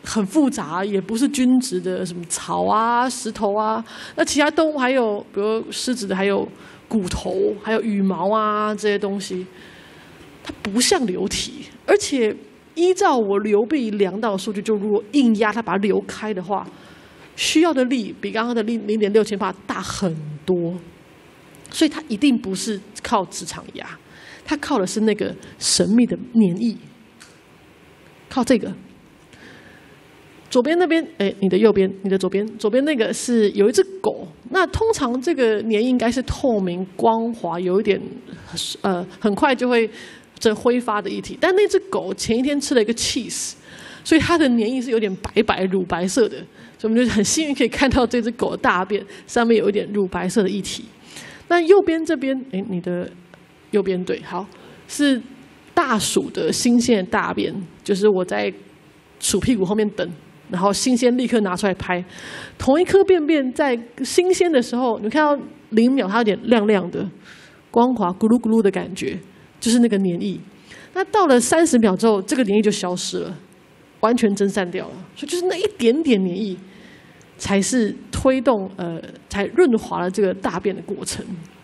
Speaker 1: 很复杂，也不是均质的，什么草啊、石头啊。那其他动物还有，比如狮子的，还有骨头，还有羽毛啊这些东西，它不像流体，而且依照我流臂量到的数据，就如果硬压它把它流开的话，需要的力比刚刚的0.6千帕大很多，所以它一定不是靠直肠压，它靠的是那个神秘的黏液，靠这个。左边那边，你的右边，你的左边，左边那个是有一只狗。那通常这个黏液应该是透明、光滑，有一点很快就会挥发的液体。但那只狗前一天吃了一个 cheese， 所以它的黏液是有点白白、乳白色的。所以我们就很幸运可以看到这只狗的大便上面有一点乳白色的液体。那右边这边，你的右边对，好，是大鼠的新鲜的大便，就是我在鼠屁股后面等。然后新鲜立刻拿出来拍，同一颗便便在新鲜的时候，你看到0秒它有点亮亮的、光滑、咕噜咕噜的感觉，就是那个黏液。那到了30秒之后，这个黏液就消失了，完全蒸散掉了。所以就是那一点点黏液，才是推动才润滑了这个大便的过程。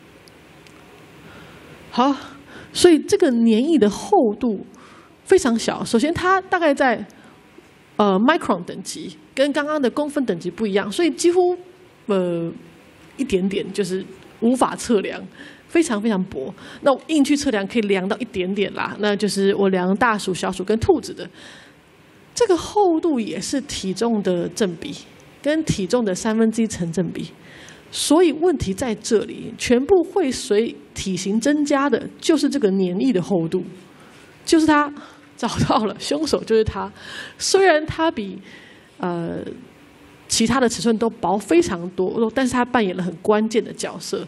Speaker 1: 好，所以这个黏液的厚度非常小。首先，它大概在micron 等级，跟刚刚的公分等级不一样，所以几乎一点点，就是无法测量，非常非常薄。那我硬去测量可以量到一点点啦，那就是我量大鼠、小鼠跟兔子的这个厚度也是体重的正比，跟体重的1/3成正比。所以问题在这里，全部会随体型增加的，就是这个黏液的厚度，就是它。找到了，凶手就是他。虽然他比其他的尺寸都薄非常多，但是他扮演了很关键的角色。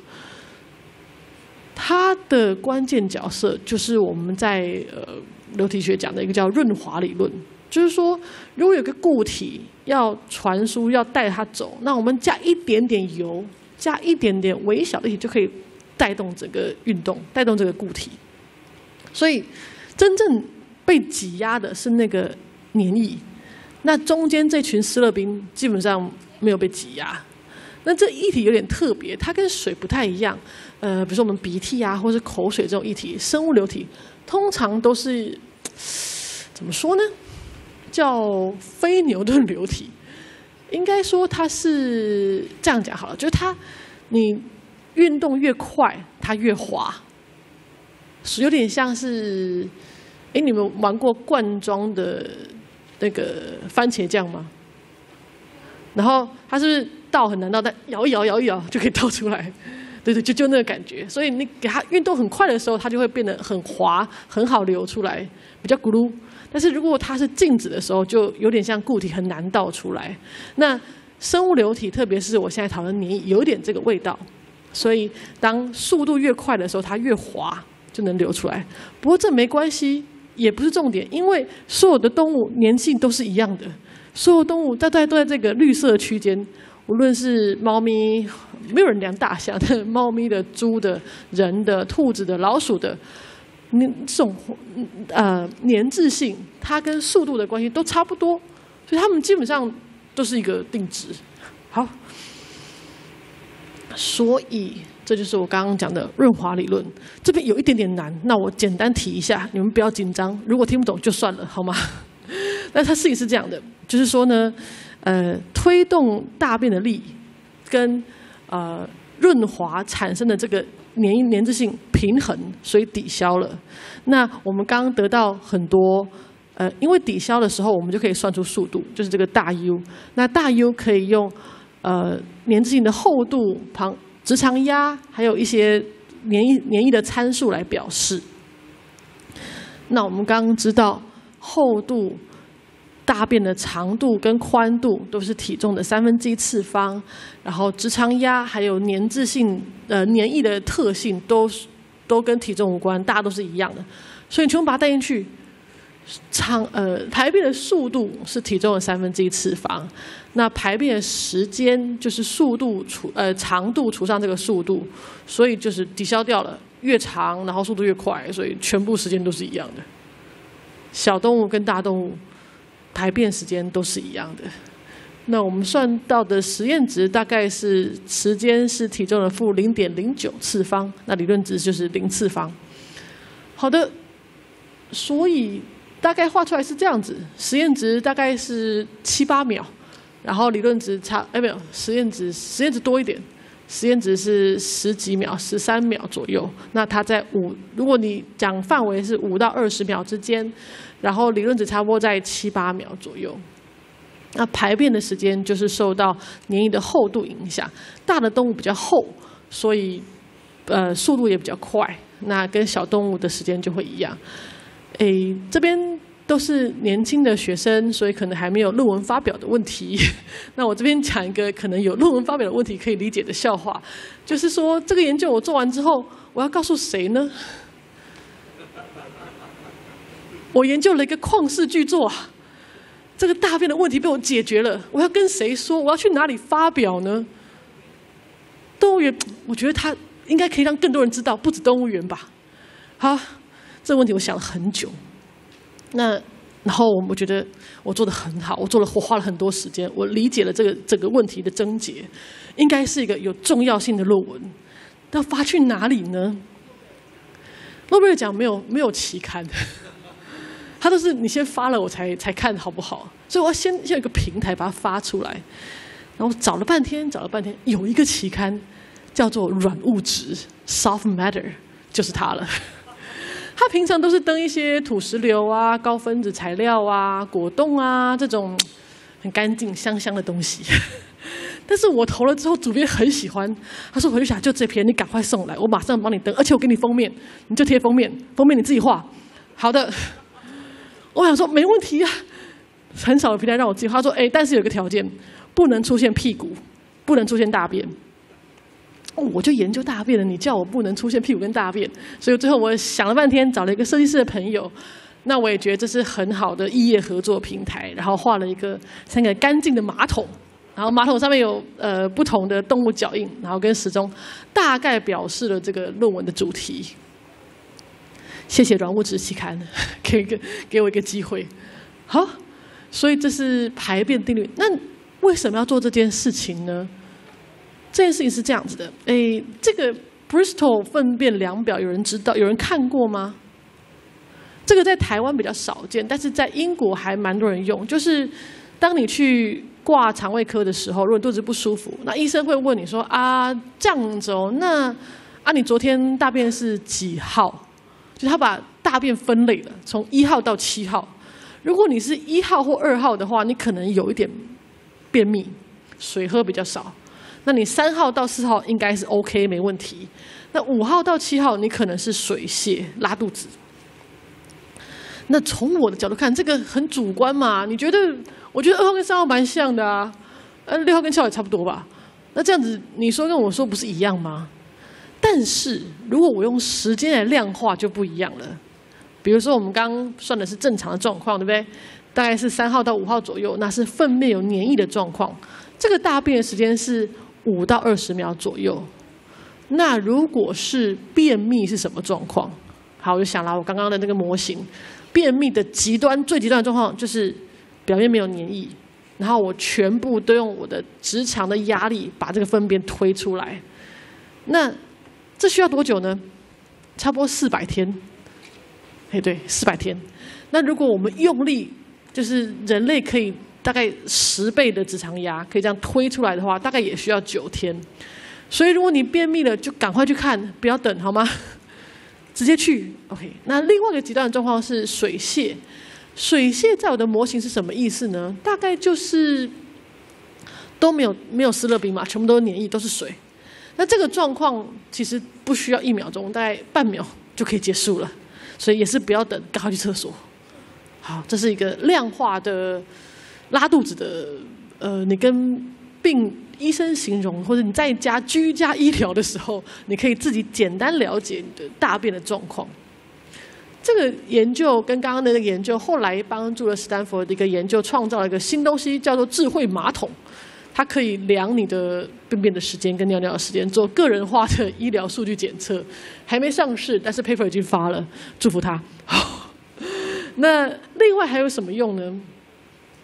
Speaker 1: 他的关键角色就是我们在流体学讲的一个叫润滑理论，就是说，如果有个固体要传输要带它走，那我们加一点点油，加一点点微小的液体就可以带动整个运动，带动这个固体。所以真正被挤压的是那个黏液，那中间这群斯乐冰基本上没有被挤压。那这液体有点特别，它跟水不太一样。比如说我们鼻涕啊，或是口水这种液体，生物流体通常都是怎么说呢？叫非牛顿流体。应该说它是这样讲好了，就是你运动越快，它越滑，有点像是。你们玩过罐装的那个番茄酱吗？然后它是不是倒很难倒，但摇一摇就可以倒出来？对，就那个感觉。所以你给它运动很快的时候，它就会变得很滑，很好流出来，比较咕噜。但是如果它是静止的时候，就有点像固体，很难倒出来。那生物流体，特别是我现在讨论黏液，有点这个味道。所以当速度越快的时候，它越滑，就能流出来。不过这没关系。也不是重点，因为所有的动物粘性都是一样的，所有动物大概都在这个绿色区间，无论是猫咪，没有人量大象的，猫咪的、猪的、人的、兔子的、老鼠的，这种粘滞性，它跟速度的关系都差不多，所以它们基本上都是一个定值。好，所以。这就是我刚刚讲的润滑理论，这边有一点点难，那我简单提一下，你们不要紧张，如果听不懂就算了，好吗？那它事情是这样的，就是说呢，推动大便的力跟润滑产生的这个粘滞性平衡，所以抵消了。那我们刚刚得到很多，因为抵消的时候，我们就可以算出速度，就是这个大 U。那大 U 可以用粘滞性的厚度直肠压，还有一些黏液的参数来表示。那我们刚刚知道，厚度、大便的长度跟宽度都是体重的1/3次方，然后直肠压还有粘滞性黏液的特性都跟体重无关，大家都是一样的。所以你全部把它带进去，排便的速度是体重的1/3次方，那排便的时间就是速度长度除上这个速度，所以就是抵消掉了，越长然后速度越快，所以全部时间都是一样的。小动物跟大动物排便时间都是一样的。那我们算到的实验值大概是时间是体重的负0.09次方，那理论值就是0次方。好的，所以大概画出来是这样子，实验值大概是7、8秒，然后理论值没有，实验值多一点，实验值是10几秒，13秒左右。那它在如果你讲范围是5到20秒之间，然后理论值差不多在7、8秒左右。那排便的时间就是受到黏液的厚度影响，大的动物比较厚，所以速度也比较快。那跟小动物的时间就会一样。这边都是年轻的学生，所以可能还没有论文发表的问题。那我这边讲一个可能有论文发表的问题可以理解的笑话，就是说这个研究我做完之后，我要告诉谁呢？我研究了一个旷世巨作啊，这个大便的问题被我解决了，我要跟谁说？我要去哪里发表呢？动物园，我觉得它应该可以让更多人知道，不止动物园吧。好，这个问题我想了很久。然后我觉得我做得很好，我花了很多时间，我理解了这个问题的症结，应该是一个有重要性的论文。要发去哪里呢？诺贝尔奖没有期刊。它都是你先发了我才看好不好，所以我要先有一个平台把它发出来，然后找了半天，有一个期刊叫做软物质 （Soft Matter）， 就是它了。它平常都是登一些土石流啊、高分子材料啊、果冻啊这种很干净香香的东西。但是我投了之后，主编很喜欢，他说：“回去想就这篇，你赶快送来，我马上帮你登，而且我给你封面，你就贴封面，封面你自己画。”好的。我想说没问题啊，很少有平台让我自己画。他说：“但是有个条件，不能出现屁股，不能出现大便。”我就研究大便了，你叫我不能出现屁股跟大便，所以最后我想了半天，找了一个设计师的朋友。那我也觉得这是很好的异业合作平台，然后画了3个干净的马桶，然后马桶上面有不同的动物脚印，然后跟时钟，大概表示了这个论文的主题。谢谢软物质期刊给我一个机会。好，所以这是排便定律。那为什么要做这件事情呢？这件事情是这样子的，这个 Bristol 粪便量表有人知道，有人看过吗？这个在台湾比较少见，但是在英国还蛮多人用。就是当你去挂肠胃科的时候，如果肚子不舒服，那医生会问你说：“啊，这样子哦，那你昨天大便是几号？”就是他把大便分类了，从1号到7号。如果你是1号或2号的话，你可能有一点便秘，水喝比较少。那你3号到4号应该是 OK 没问题。那5号到7号你可能是水泻拉肚子。那从我的角度看，这个很主观嘛。我觉得2号跟3号蛮像的啊，6号跟7号也差不多吧。那这样子你说跟我说不是一样吗？但是如果我用时间来量化就不一样了。比如说我们刚刚算的是正常的状况，对不对？大概是3号到5号左右，那是粪便有黏液的状况。这个大便的时间是5到20秒左右。那如果是便秘是什么状况？好，我就想了我刚刚的那个模型，便秘的最极端的状况就是表面没有黏液，然后我全部都用我的直肠的压力把这个粪便推出来。那这需要多久呢？差不多400天。对，400天。那如果我们用力，就是人类可以大概10倍的直肠压，可以这样推出来的话，大概也需要9天。所以如果你便秘了，就赶快去看，不要等，好吗？直接去。OK。那另外一个极端的状况是水泻。水泻在我的模型是什么意思呢？大概就是都没有斯乐冰嘛，全部都是黏液，都是水。那这个状况其实不需要1秒钟，大概半秒就可以结束了，所以也是不要等，赶快去厕所。好，这是一个量化的拉肚子的，你跟医生形容，或者你在家居家医疗的时候，你可以自己简单了解你的大便的状况。这个研究跟刚刚的那个研究，后来帮助了斯坦福的一个研究，创造了一个新东西，叫做智慧马桶。它可以量你的便便的时间跟尿尿的时间，做个人化的医疗数据检测，还没上市，但是 paper 已经发了，祝福他。那另外还有什么用呢？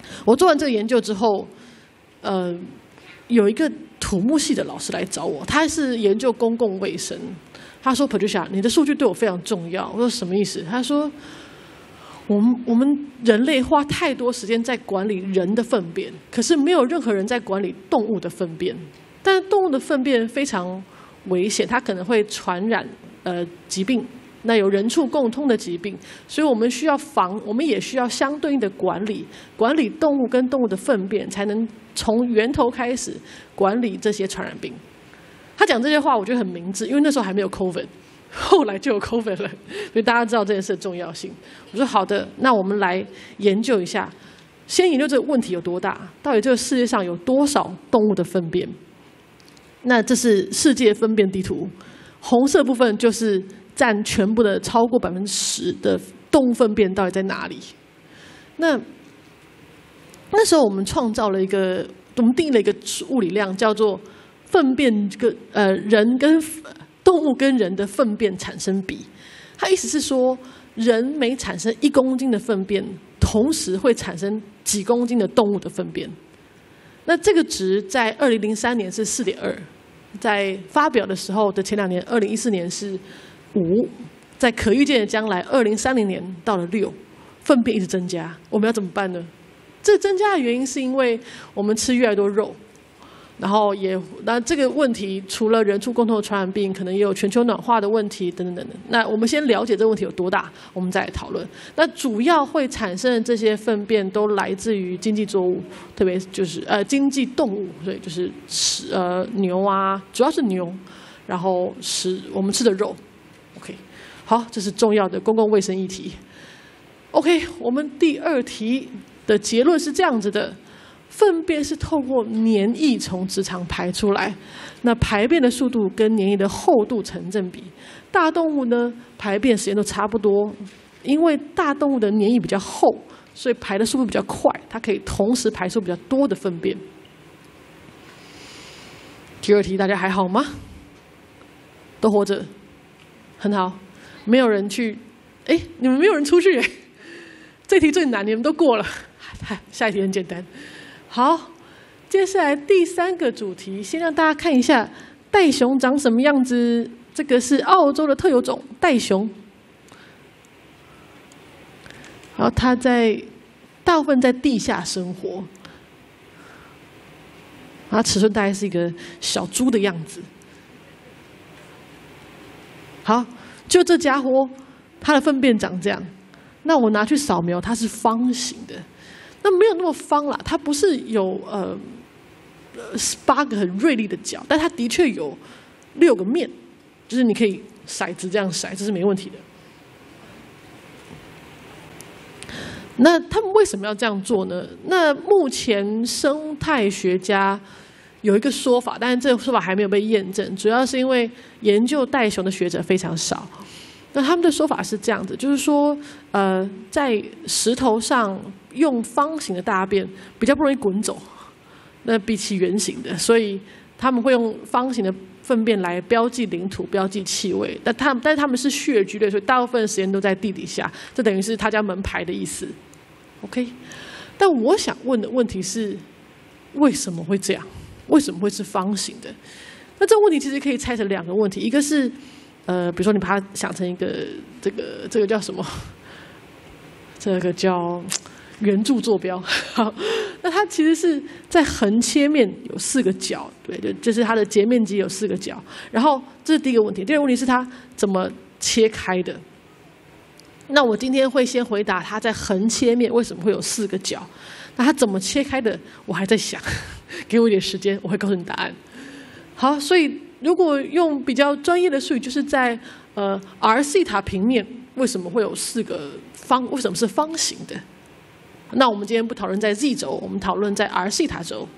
Speaker 1: 我做完这个研究之后，有一个土木系的老师来找我，他是研究公共卫生。他说 ：“Patricia， 你的数据对我非常重要。”我说：“什么意思？”他说：“我们人类花太多时间在管理人的粪便，可是没有任何人在管理动物的粪便。但是动物的粪便非常危险，它可能会传染疾病。”那有人畜共通的疾病，所以我们也需要相对应的管理动物跟动物的粪便，才能从源头开始管理这些传染病。他讲这些话，我觉得很明智，因为那时候还没有 COVID， 后来就有 COVID 了，所以大家知道这件事的重要性。我说好的，那我们来研究一下，先研究这个问题有多大，到底这个世界上有多少动物的粪便。那这是世界粪便地图，红色部分就是占全部的超过10%的动物粪便到底在哪里？那时候我们定义了一个物理量，叫做粪便人跟动物跟人的粪便产生比。它意思是说，人每产生1公斤的粪便，同时会产生几公斤的动物的粪便。那这个值在2003年是 4.2， 在发表的时候的前2年，2014年是5，在可预见的将来，2030年到了6，粪便一直增加，我们要怎么办呢？这增加的原因是因为我们吃越来越多肉，然后那这个问题除了人畜共同的传染病，可能也有全球暖化的问题等等等等。那我们先了解这个问题有多大，我们再来讨论。那主要会产生的这些粪便都来自于经济作物，特别就是经济动物，所以就是牛啊，主要是牛，然后我们吃的肉。OK， 好，这是重要的公共卫生议题。OK， 我们第2题的结论是这样子的：粪便是透过黏液从直肠排出来，那排便的速度跟黏液的厚度成正比。大动物呢，排便时间都差不多，因为大动物的黏液比较厚，所以排的速度比较快，它可以同时排出比较多的粪便。第2题大家还好吗？都活着？很好，没有人去，你们没有人出去耶。这题最难，你们都过了。下一题很简单。好，接下来第3个主题，先让大家看一下袋熊长什么样子。这个是澳洲的特有种袋熊，然后它大部分在地下生活，它尺寸大概是一个小猪的样子。好，就这家伙，它的粪便长这样。那我拿去扫描，它是方形的。那没有那么方啦，它不是有8个很锐利的角，但它的确有6个面，就是你可以骰子这样骰，这是没问题的。那他们为什么要这样做呢？那目前生态学家有一个说法，但是这个说法还没有被验证，主要是因为研究袋熊的学者非常少。那他们的说法是这样子，就是说，在石头上用方形的大便比较不容易滚走，那比起圆形的，所以他们会用方形的粪便来标记领土、标记气味。但是他们是穴居类，所以大部分的时间都在地底下，这等于是他家门牌的意思。OK， 但我想问的问题是，为什么会这样？为什么会是方形的？那这个问题其实可以拆成2个问题，一个是比如说你把它想成一个这个叫什么？这个叫圆柱坐标。好，那它其实是在横切面有4个角，对，就是它的截面积有4个角。然后这是第一个问题，第2个问题是它怎么切开的。那我今天会先回答它在横切面为什么会有4个角。那它怎么切开的，我还在想，给我一点时间，我会告诉你答案。好，所以如果用比较专业的术语，就是在r 西塔平面为什么会有4个为什么是方形的？那我们今天不讨论在 z 轴，我们讨论在 r 西塔轴。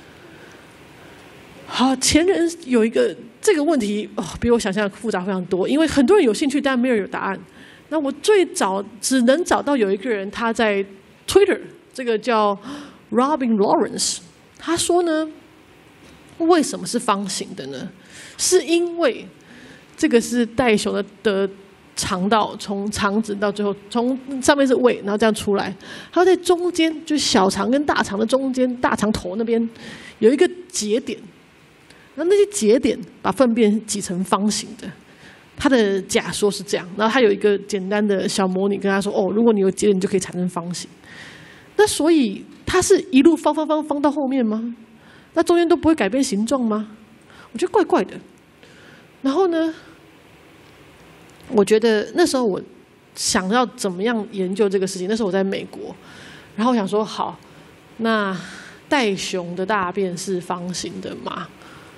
Speaker 1: 好，前人有一个这个问题比我想象的复杂非常多，因为很多人有兴趣，但没有人有答案。那我最早只能找到有一个人，他在 Twitter， 这个叫 Robin Lawrence， 他说呢，为什么是方形的呢？是因为这个是袋熊的肠道，从肠子到最后，从上面是胃，然后这样出来，它在中间，就是小肠跟大肠的中间，大肠头那边有一个节点，那些节点把粪便挤成方形的。他的假说是这样，然后他有一个简单的小模拟跟他说：“哦，如果你有节点，你就可以产生方形。”那所以它是一路方到后面吗？那中间都不会改变形状吗？我觉得怪怪的。然后呢，我觉得那时候我想要怎么样研究这个事情。那时候我在美国，然后我想说，好，那袋熊的大便是方形的吗？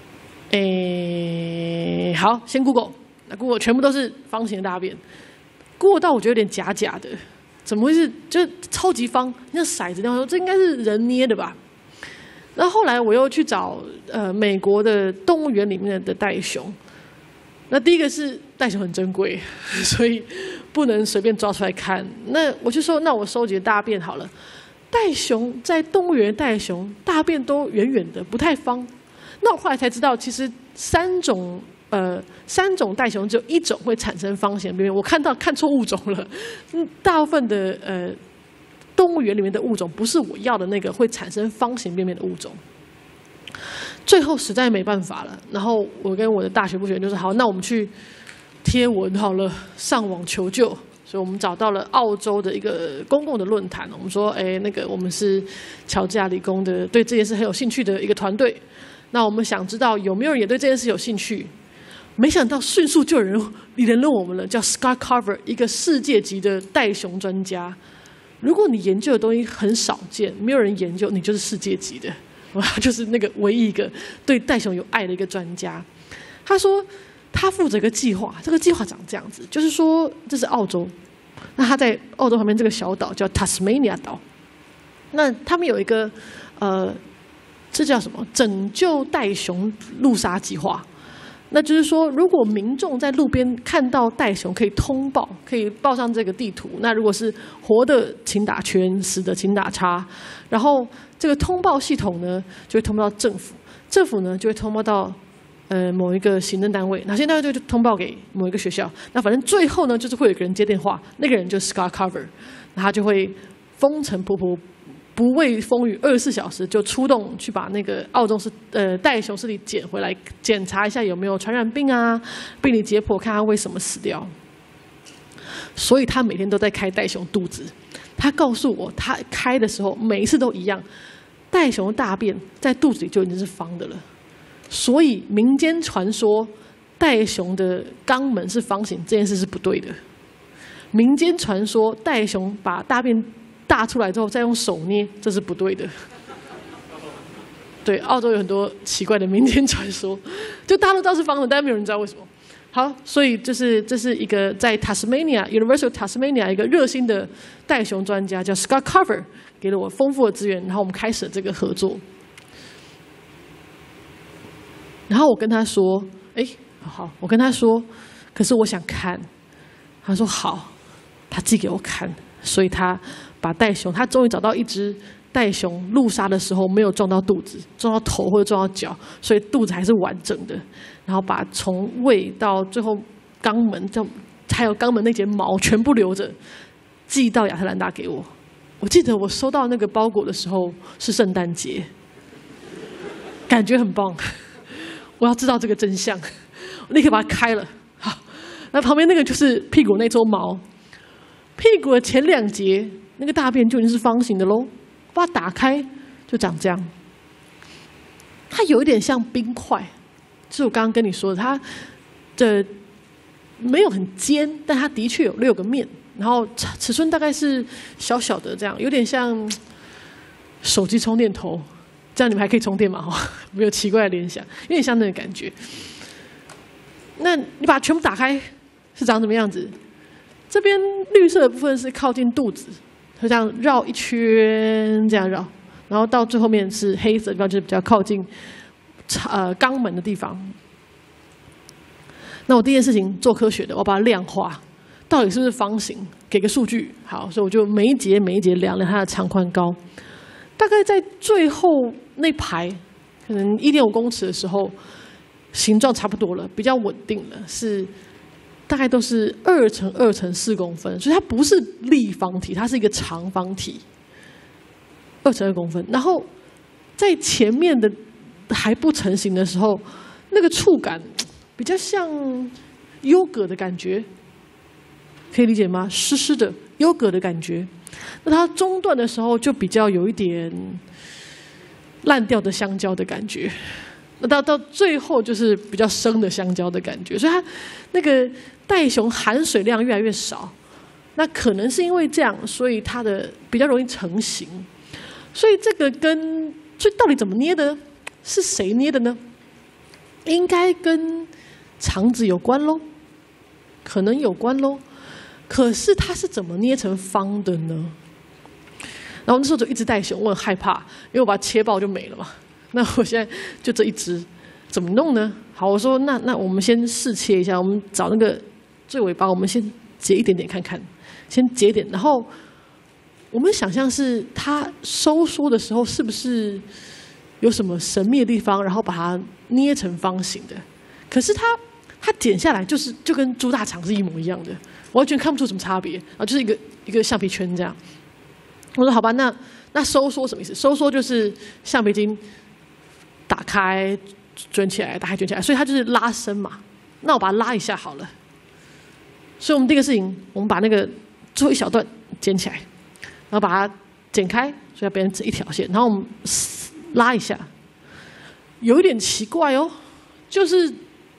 Speaker 1: 好，先 Google。那 Google 全部都是方形的大便 ，Google 到我觉得有点假假的，怎么会是就超级方，像骰子那样？说这应该是人捏的吧？然后后来我又去找美国的动物园里面的袋熊，那第一个是袋熊很珍贵，所以不能随便抓出来看。那我就说，那我收集大便好了。袋熊在动物园，袋熊大便都圆圆的，不太方。那我后来才知道，其实三种袋熊只有一种会产生方形便便，我看错物种了。大部分的动物园里面的物种不是我要的那个会产生方形便便的物种。最后实在没办法了，然后我跟我的大学部学员就说：“好，那我们去贴文好了，上网求救。”所以我们找到了澳洲的一个公共的论坛，我们说：“那个我们是乔治亚理工的，对这件事很有兴趣的一个团队。那我们想知道有没有人也对这件事有兴趣。”没想到迅速就有人联络我们了，叫 Scott Carver， 一个世界级的袋熊专家。如果你研究的东西很少见，没有人研究，你就是世界级的，就是那个唯一一个对袋熊有爱的一个专家。他说他负责一个计划，这个计划长这样子，就是说这是澳洲，那他在澳洲旁边这个小岛叫 Tasmania 岛，那他们有一个这叫什么拯救袋熊路杀计划。那就是说，如果民众在路边看到袋熊，可以通报，可以报上这个地图。那如果是活的，请打圈；死的，请打叉。然后这个通报系统呢，就会通报到政府，政府呢就会通报到某一个行政单位，那行政单位就通报给某一个学校。那反正最后呢，就是会有一个人接电话，那个人就是 Scott Carver， 那他就会风尘仆仆。不畏风雨，24小时就出动去把那个澳洲袋熊尸体捡回来，检查一下有没有传染病啊，病理解剖，看他为什么死掉。所以他每天都在开袋熊肚子。他告诉我，他开的时候每一次都一样，袋熊大便在肚子里就已经是方的了。所以民间传说袋熊的肛门是方形这件事是不对的。民间传说袋熊把大便大出来之后再用手捏，这是不对的。对，澳洲有很多奇怪的民间传说，就大家都知道是方的，但没有人知道为什么。好，所以这是一个在 Tasmania University of Tasmania 一个热心的袋熊专家叫 Scott Carver， 给了我丰富的资源，然后我们开始了这个合作。然后我跟他说：“好，我跟他说，可是我想看。”他说：“好。”他寄给我看，所以他把袋熊，他终于找到一只袋熊路杀的时候没有撞到肚子，撞到头或者撞到脚，所以肚子还是完整的。然后把从胃到最后肛门，还有肛门那节毛全部留着，寄到亚特兰大给我。我记得我收到那个包裹的时候是圣诞节，感觉很棒。我要知道这个真相，我立刻把它开了。好，那旁边那个就是屁股那撮毛。屁股的前2节那个大便就已经是方形的喽，把它打开就长这样。它有一点像冰块，就是我刚刚跟你说的，它的没有很尖，但它的确有6个面，然后尺寸大概是小小的这样，有点像手机充电头，这样你们还可以充电嘛？没有奇怪的联想，有点像那个感觉。那你把它全部打开，是长什么样子？这边绿色的部分是靠近肚子，就这样绕一圈，这样绕，然后到最后面是黑色的地方，就是比较靠近肛门的地方。那我第一件事情做科学的，我把它量化，到底是不是方形，给个数据。好，所以我就每一节量了它的长宽高，大概在最后那排，可能1.5公尺的时候，形状差不多了，比较稳定了，是大概都是2乘2乘4公分，所以它不是立方体，它是一个长方体，2乘2公分。然后在前面的还不成型的时候，那个触感比较像优格的感觉，可以理解吗？湿湿的优格的感觉。那它中段的时候就比较有一点烂掉的香蕉的感觉，那到最后就是比较生的香蕉的感觉，所以它那个袋熊含水量越来越少。那可能是因为这样，所以它的比较容易成型。所以这个所以到底怎么捏的？是谁捏的呢？应该跟肠子有关咯，可能有关咯。可是它是怎么捏成方的呢？然后那时候就一直袋熊，我很害怕，因为我把它切爆就没了嘛。那我现在就这一只，怎么弄呢？好，我说那我们先试切一下，我们找那个最尾巴，我们先截一点点看看，先截一点，然后我们想象是它收缩的时候是不是有什么神秘的地方，然后把它捏成方形的。可是它剪下来就跟猪大肠是一模一样的，完全看不出什么差别啊，就是一个橡皮圈这样。我说好吧，那收缩什么意思？收缩就是橡皮筋打开卷起来，打开卷起来，所以它就是拉伸嘛。那我把它拉一下好了。所以我们第一个事情，我们把那个最后一小段剪起来，然后把它剪开，所以要变成一条线。然后我们拉一下，有一点奇怪哦，就是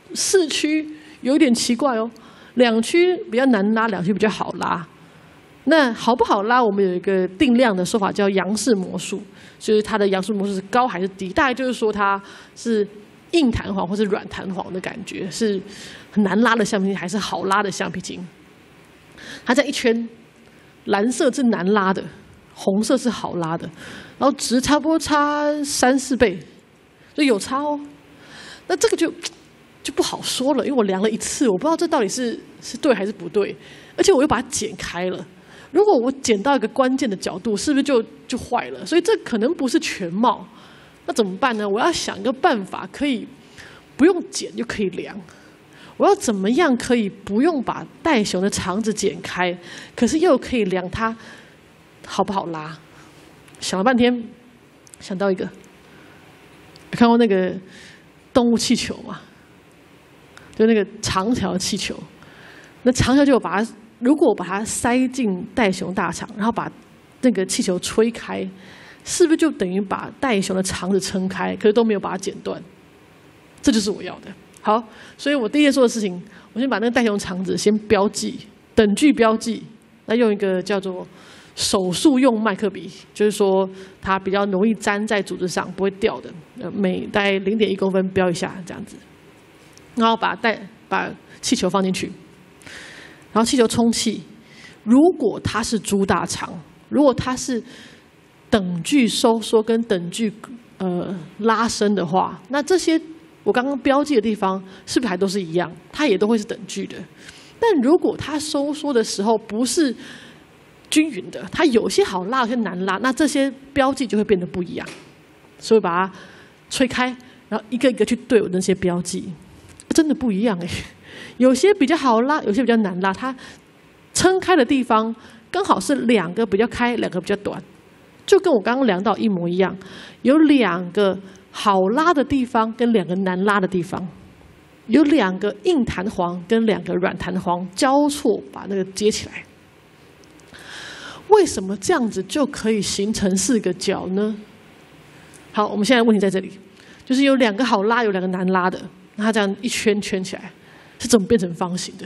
Speaker 1: 4区有一点奇怪哦，2区比较难拉，2区比较好拉。那好不好拉？我们有一个定量的说法叫杨氏模数，就是它的杨氏模数是高还是低，大概就是说它是硬弹簧或是软弹簧的感觉，是很难拉的橡皮筋还是好拉的橡皮筋。它这样一圈，蓝色是难拉的，红色是好拉的，然后值差不多差3、4倍，所以有差哦。那这个就不好说了，因为我量了一次，我不知道这到底是对还是不对，而且我又把它剪开了。如果我剪到一个关键的角度，是不是就坏了？所以这可能不是全貌。那怎么办呢？我要想一个办法，可以不用剪就可以量。我要怎么样可以不用把袋熊的肠子剪开，可是又可以量它好不好拉？想了半天，想到一个，有看过那个动物气球吗？就那个长条气球，那长条就把它，如果我把它塞进袋熊大肠，然后把那个气球吹开，是不是就等于把袋熊的肠子撑开？可是都没有把它剪断，这就是我要的。好，所以我第一件做的事情，我先把那个袋熊肠子先标记，等距标记，那用一个叫做手术用麦克笔，就是说它比较容易粘在组织上，不会掉的，每大概0.1公分标一下这样子。然后把气球放进去，然后气球充气。如果它是猪大肠，如果它是等距收缩跟等距拉伸的话，那这些我刚刚标记的地方是不是还都是一样？它也都会是等距的。但如果它收缩的时候不是均匀的，它有些好拉，有些难拉，那这些标记就会变得不一样。所以把它吹开，然后一个一个去对我那些标记。真的不一样哎，有些比较好拉，有些比较难拉。它撑开的地方刚好是2个比较开，2个比较短，就跟我刚刚量到一模一样。有2个好拉的地方跟2个难拉的地方，有2个硬弹簧跟2个软弹簧交错把那个接起来。为什么这样子就可以形成4个角呢？好，我们现在问题在这里，就是有2个好拉，有2个难拉的。它这样一圈圈起来，是怎么变成方形的？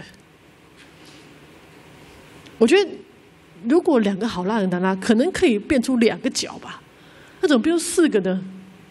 Speaker 1: 我觉得，如果2个好拉的难拉，可能可以变出2个角吧。那怎么变出4个呢？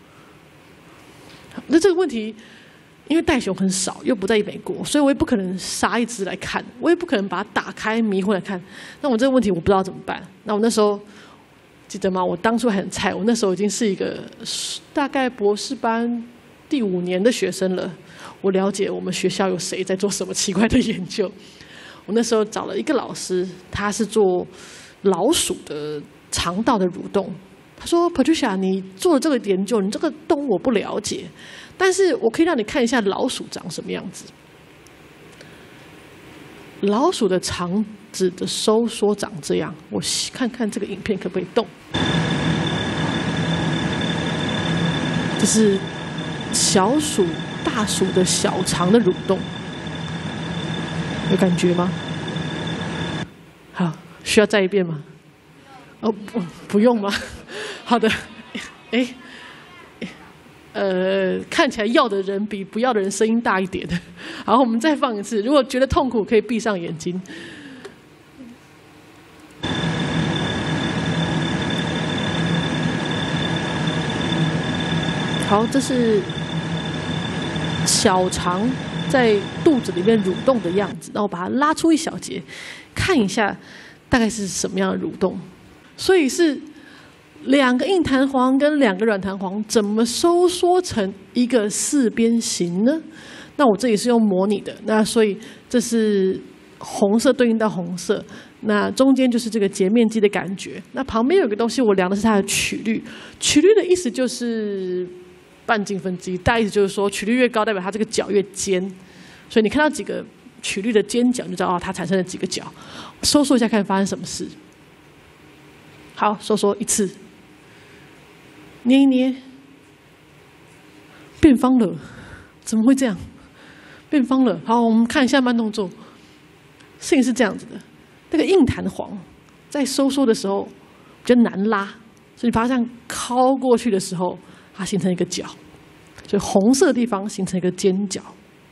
Speaker 1: 那这个问题，因为袋熊很少，又不在美国，所以我也不可能杀一只来看，我也不可能把它打开迷昏来看。那我这个问题我不知道怎么办。那我那时候记得吗？我当初还很菜，我那时候已经是一个大概博士班第5年的学生了。我了解我们学校有谁在做什么奇怪的研究。我那时候找了一个老师，他是做老鼠的肠道的蠕动。他说 ：“Patricia， 你做的这个研究，你这个动物我不了解，但是我可以让你看一下老鼠长什么样子。” 老鼠的肠子的收缩长这样，我看看这个影片可不可以动。这是小鼠、大鼠的小肠的蠕动，有感觉吗？好，需要再一遍吗？哦，不用吗？好的，看起来要的人比不要的人声音大一点。好，我们再放一次。如果觉得痛苦，可以闭上眼睛。好，这是小肠在肚子里面蠕动的样子，然后把它拉出一小节，看一下大概是什么样的蠕动。所以是2个硬弹簧跟2个软弹簧怎么收缩成一个4边形呢？那我这里是用模拟的，那所以这是红色对应到红色，那中间就是这个截面积的感觉。那旁边有个东西，我量的是它的曲率。曲率的意思就是半径分之一，大意思就是说曲率越高，代表它这个角越尖。所以你看到几个曲率的尖角，就知道哦，它产生了几个角。收缩一下看发生什么事。好，收缩一次。捏一捏，变方了，怎么会这样？变方了。好，我们看一下慢动作。事情是这样子的，那个硬弹簧在收缩的时候比较难拉，所以你把它这样敲过去的时候，它形成一个角，所以红色的地方形成一个尖角。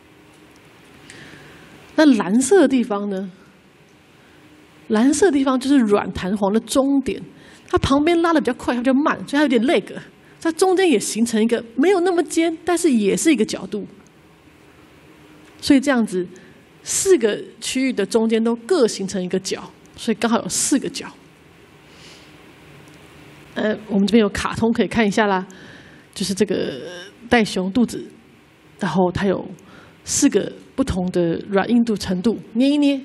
Speaker 1: 那蓝色的地方呢？蓝色的地方就是软弹簧的终点。它旁边拉的比较快，它比较慢，所以它有点 lag。它中间也形成一个没有那么尖，但是也是一个角度。所以这样子，4个区域的中间都各形成一个角，所以刚好有4个角。我们这边有卡通可以看一下啦，就是这个袋熊肚子，然后它有4个不同的软硬度程度，捏一捏，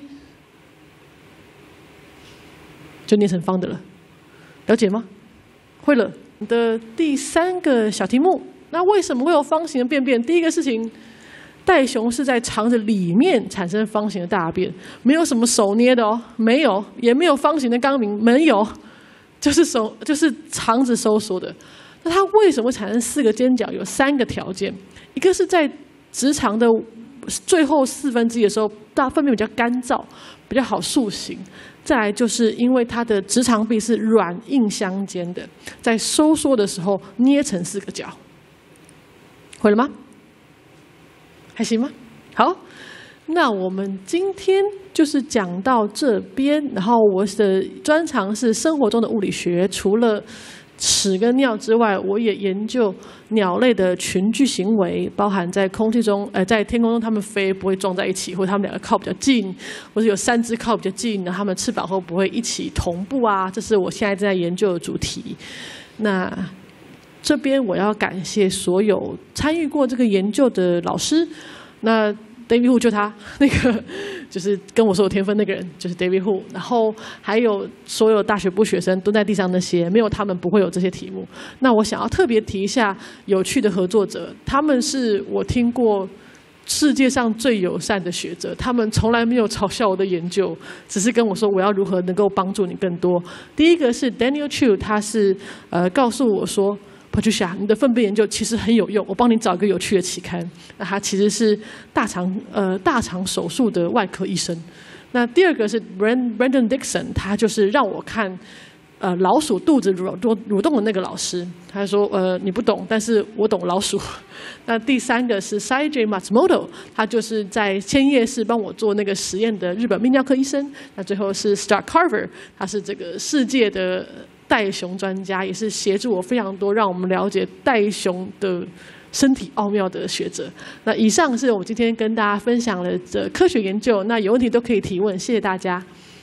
Speaker 1: 就捏成方的了。了解吗？会了。你的第3个小题目，那为什么会有方形的便便？第一个事情，袋熊是在肠子里面产生方形的大便，没有什么手捏的哦，没有，也没有方形的肛门，没有，就是肠子收缩的。那它为什么会产生4个尖角？有3个条件，一个是在直肠的最后1/4的时候，大粪便比较干燥，比较好塑形。再来就是因为它的直肠壁是软硬相间的，在收缩的时候捏成4个角，会了吗？还行吗？好，那我们今天就是讲到这边，然后我的专长是生活中的物理学，除了屎跟尿之外，我也研究鸟类的群居行为，包含在空气中，在天空中它们飞不会撞在一起，或者它们2个靠比较近，或者有3只靠比较近，然后它们翅膀后不会一起同步啊，这是我现在正在研究的主题。那这边我要感谢所有参与过这个研究的老师，那David Hu 就他那个就是跟我说有天分那个人就是 David Hu， 然后还有所有大学部学生蹲在地上那些，没有他们不会有这些题目。那我想要特别提一下有趣的合作者，他们是我听过世界上最友善的学者，他们从来没有嘲笑我的研究，只是跟我说我要如何能够帮助你更多。第一个是 Daniel Chu， 他是告诉我说Patricia， 你的粪便研究其实很有用，我帮你找一个有趣的期刊。那他其实是大肠手术的外科医生。那第二个是 Brandon Dixon， 他就是让我看老鼠肚子蠕动的那个老师。他说你不懂，但是我懂老鼠。那第3个是 Saiji Matsumoto， 他就是在千叶市帮我做那个实验的日本泌尿科医生。那最后是 Stark Carver， 他是这个世界的袋熊专家，也是协助我非常多，让我们了解袋熊的身体奥妙的学者。那以上是我今天跟大家分享的科学研究，那有问题都可以提问，谢谢大家。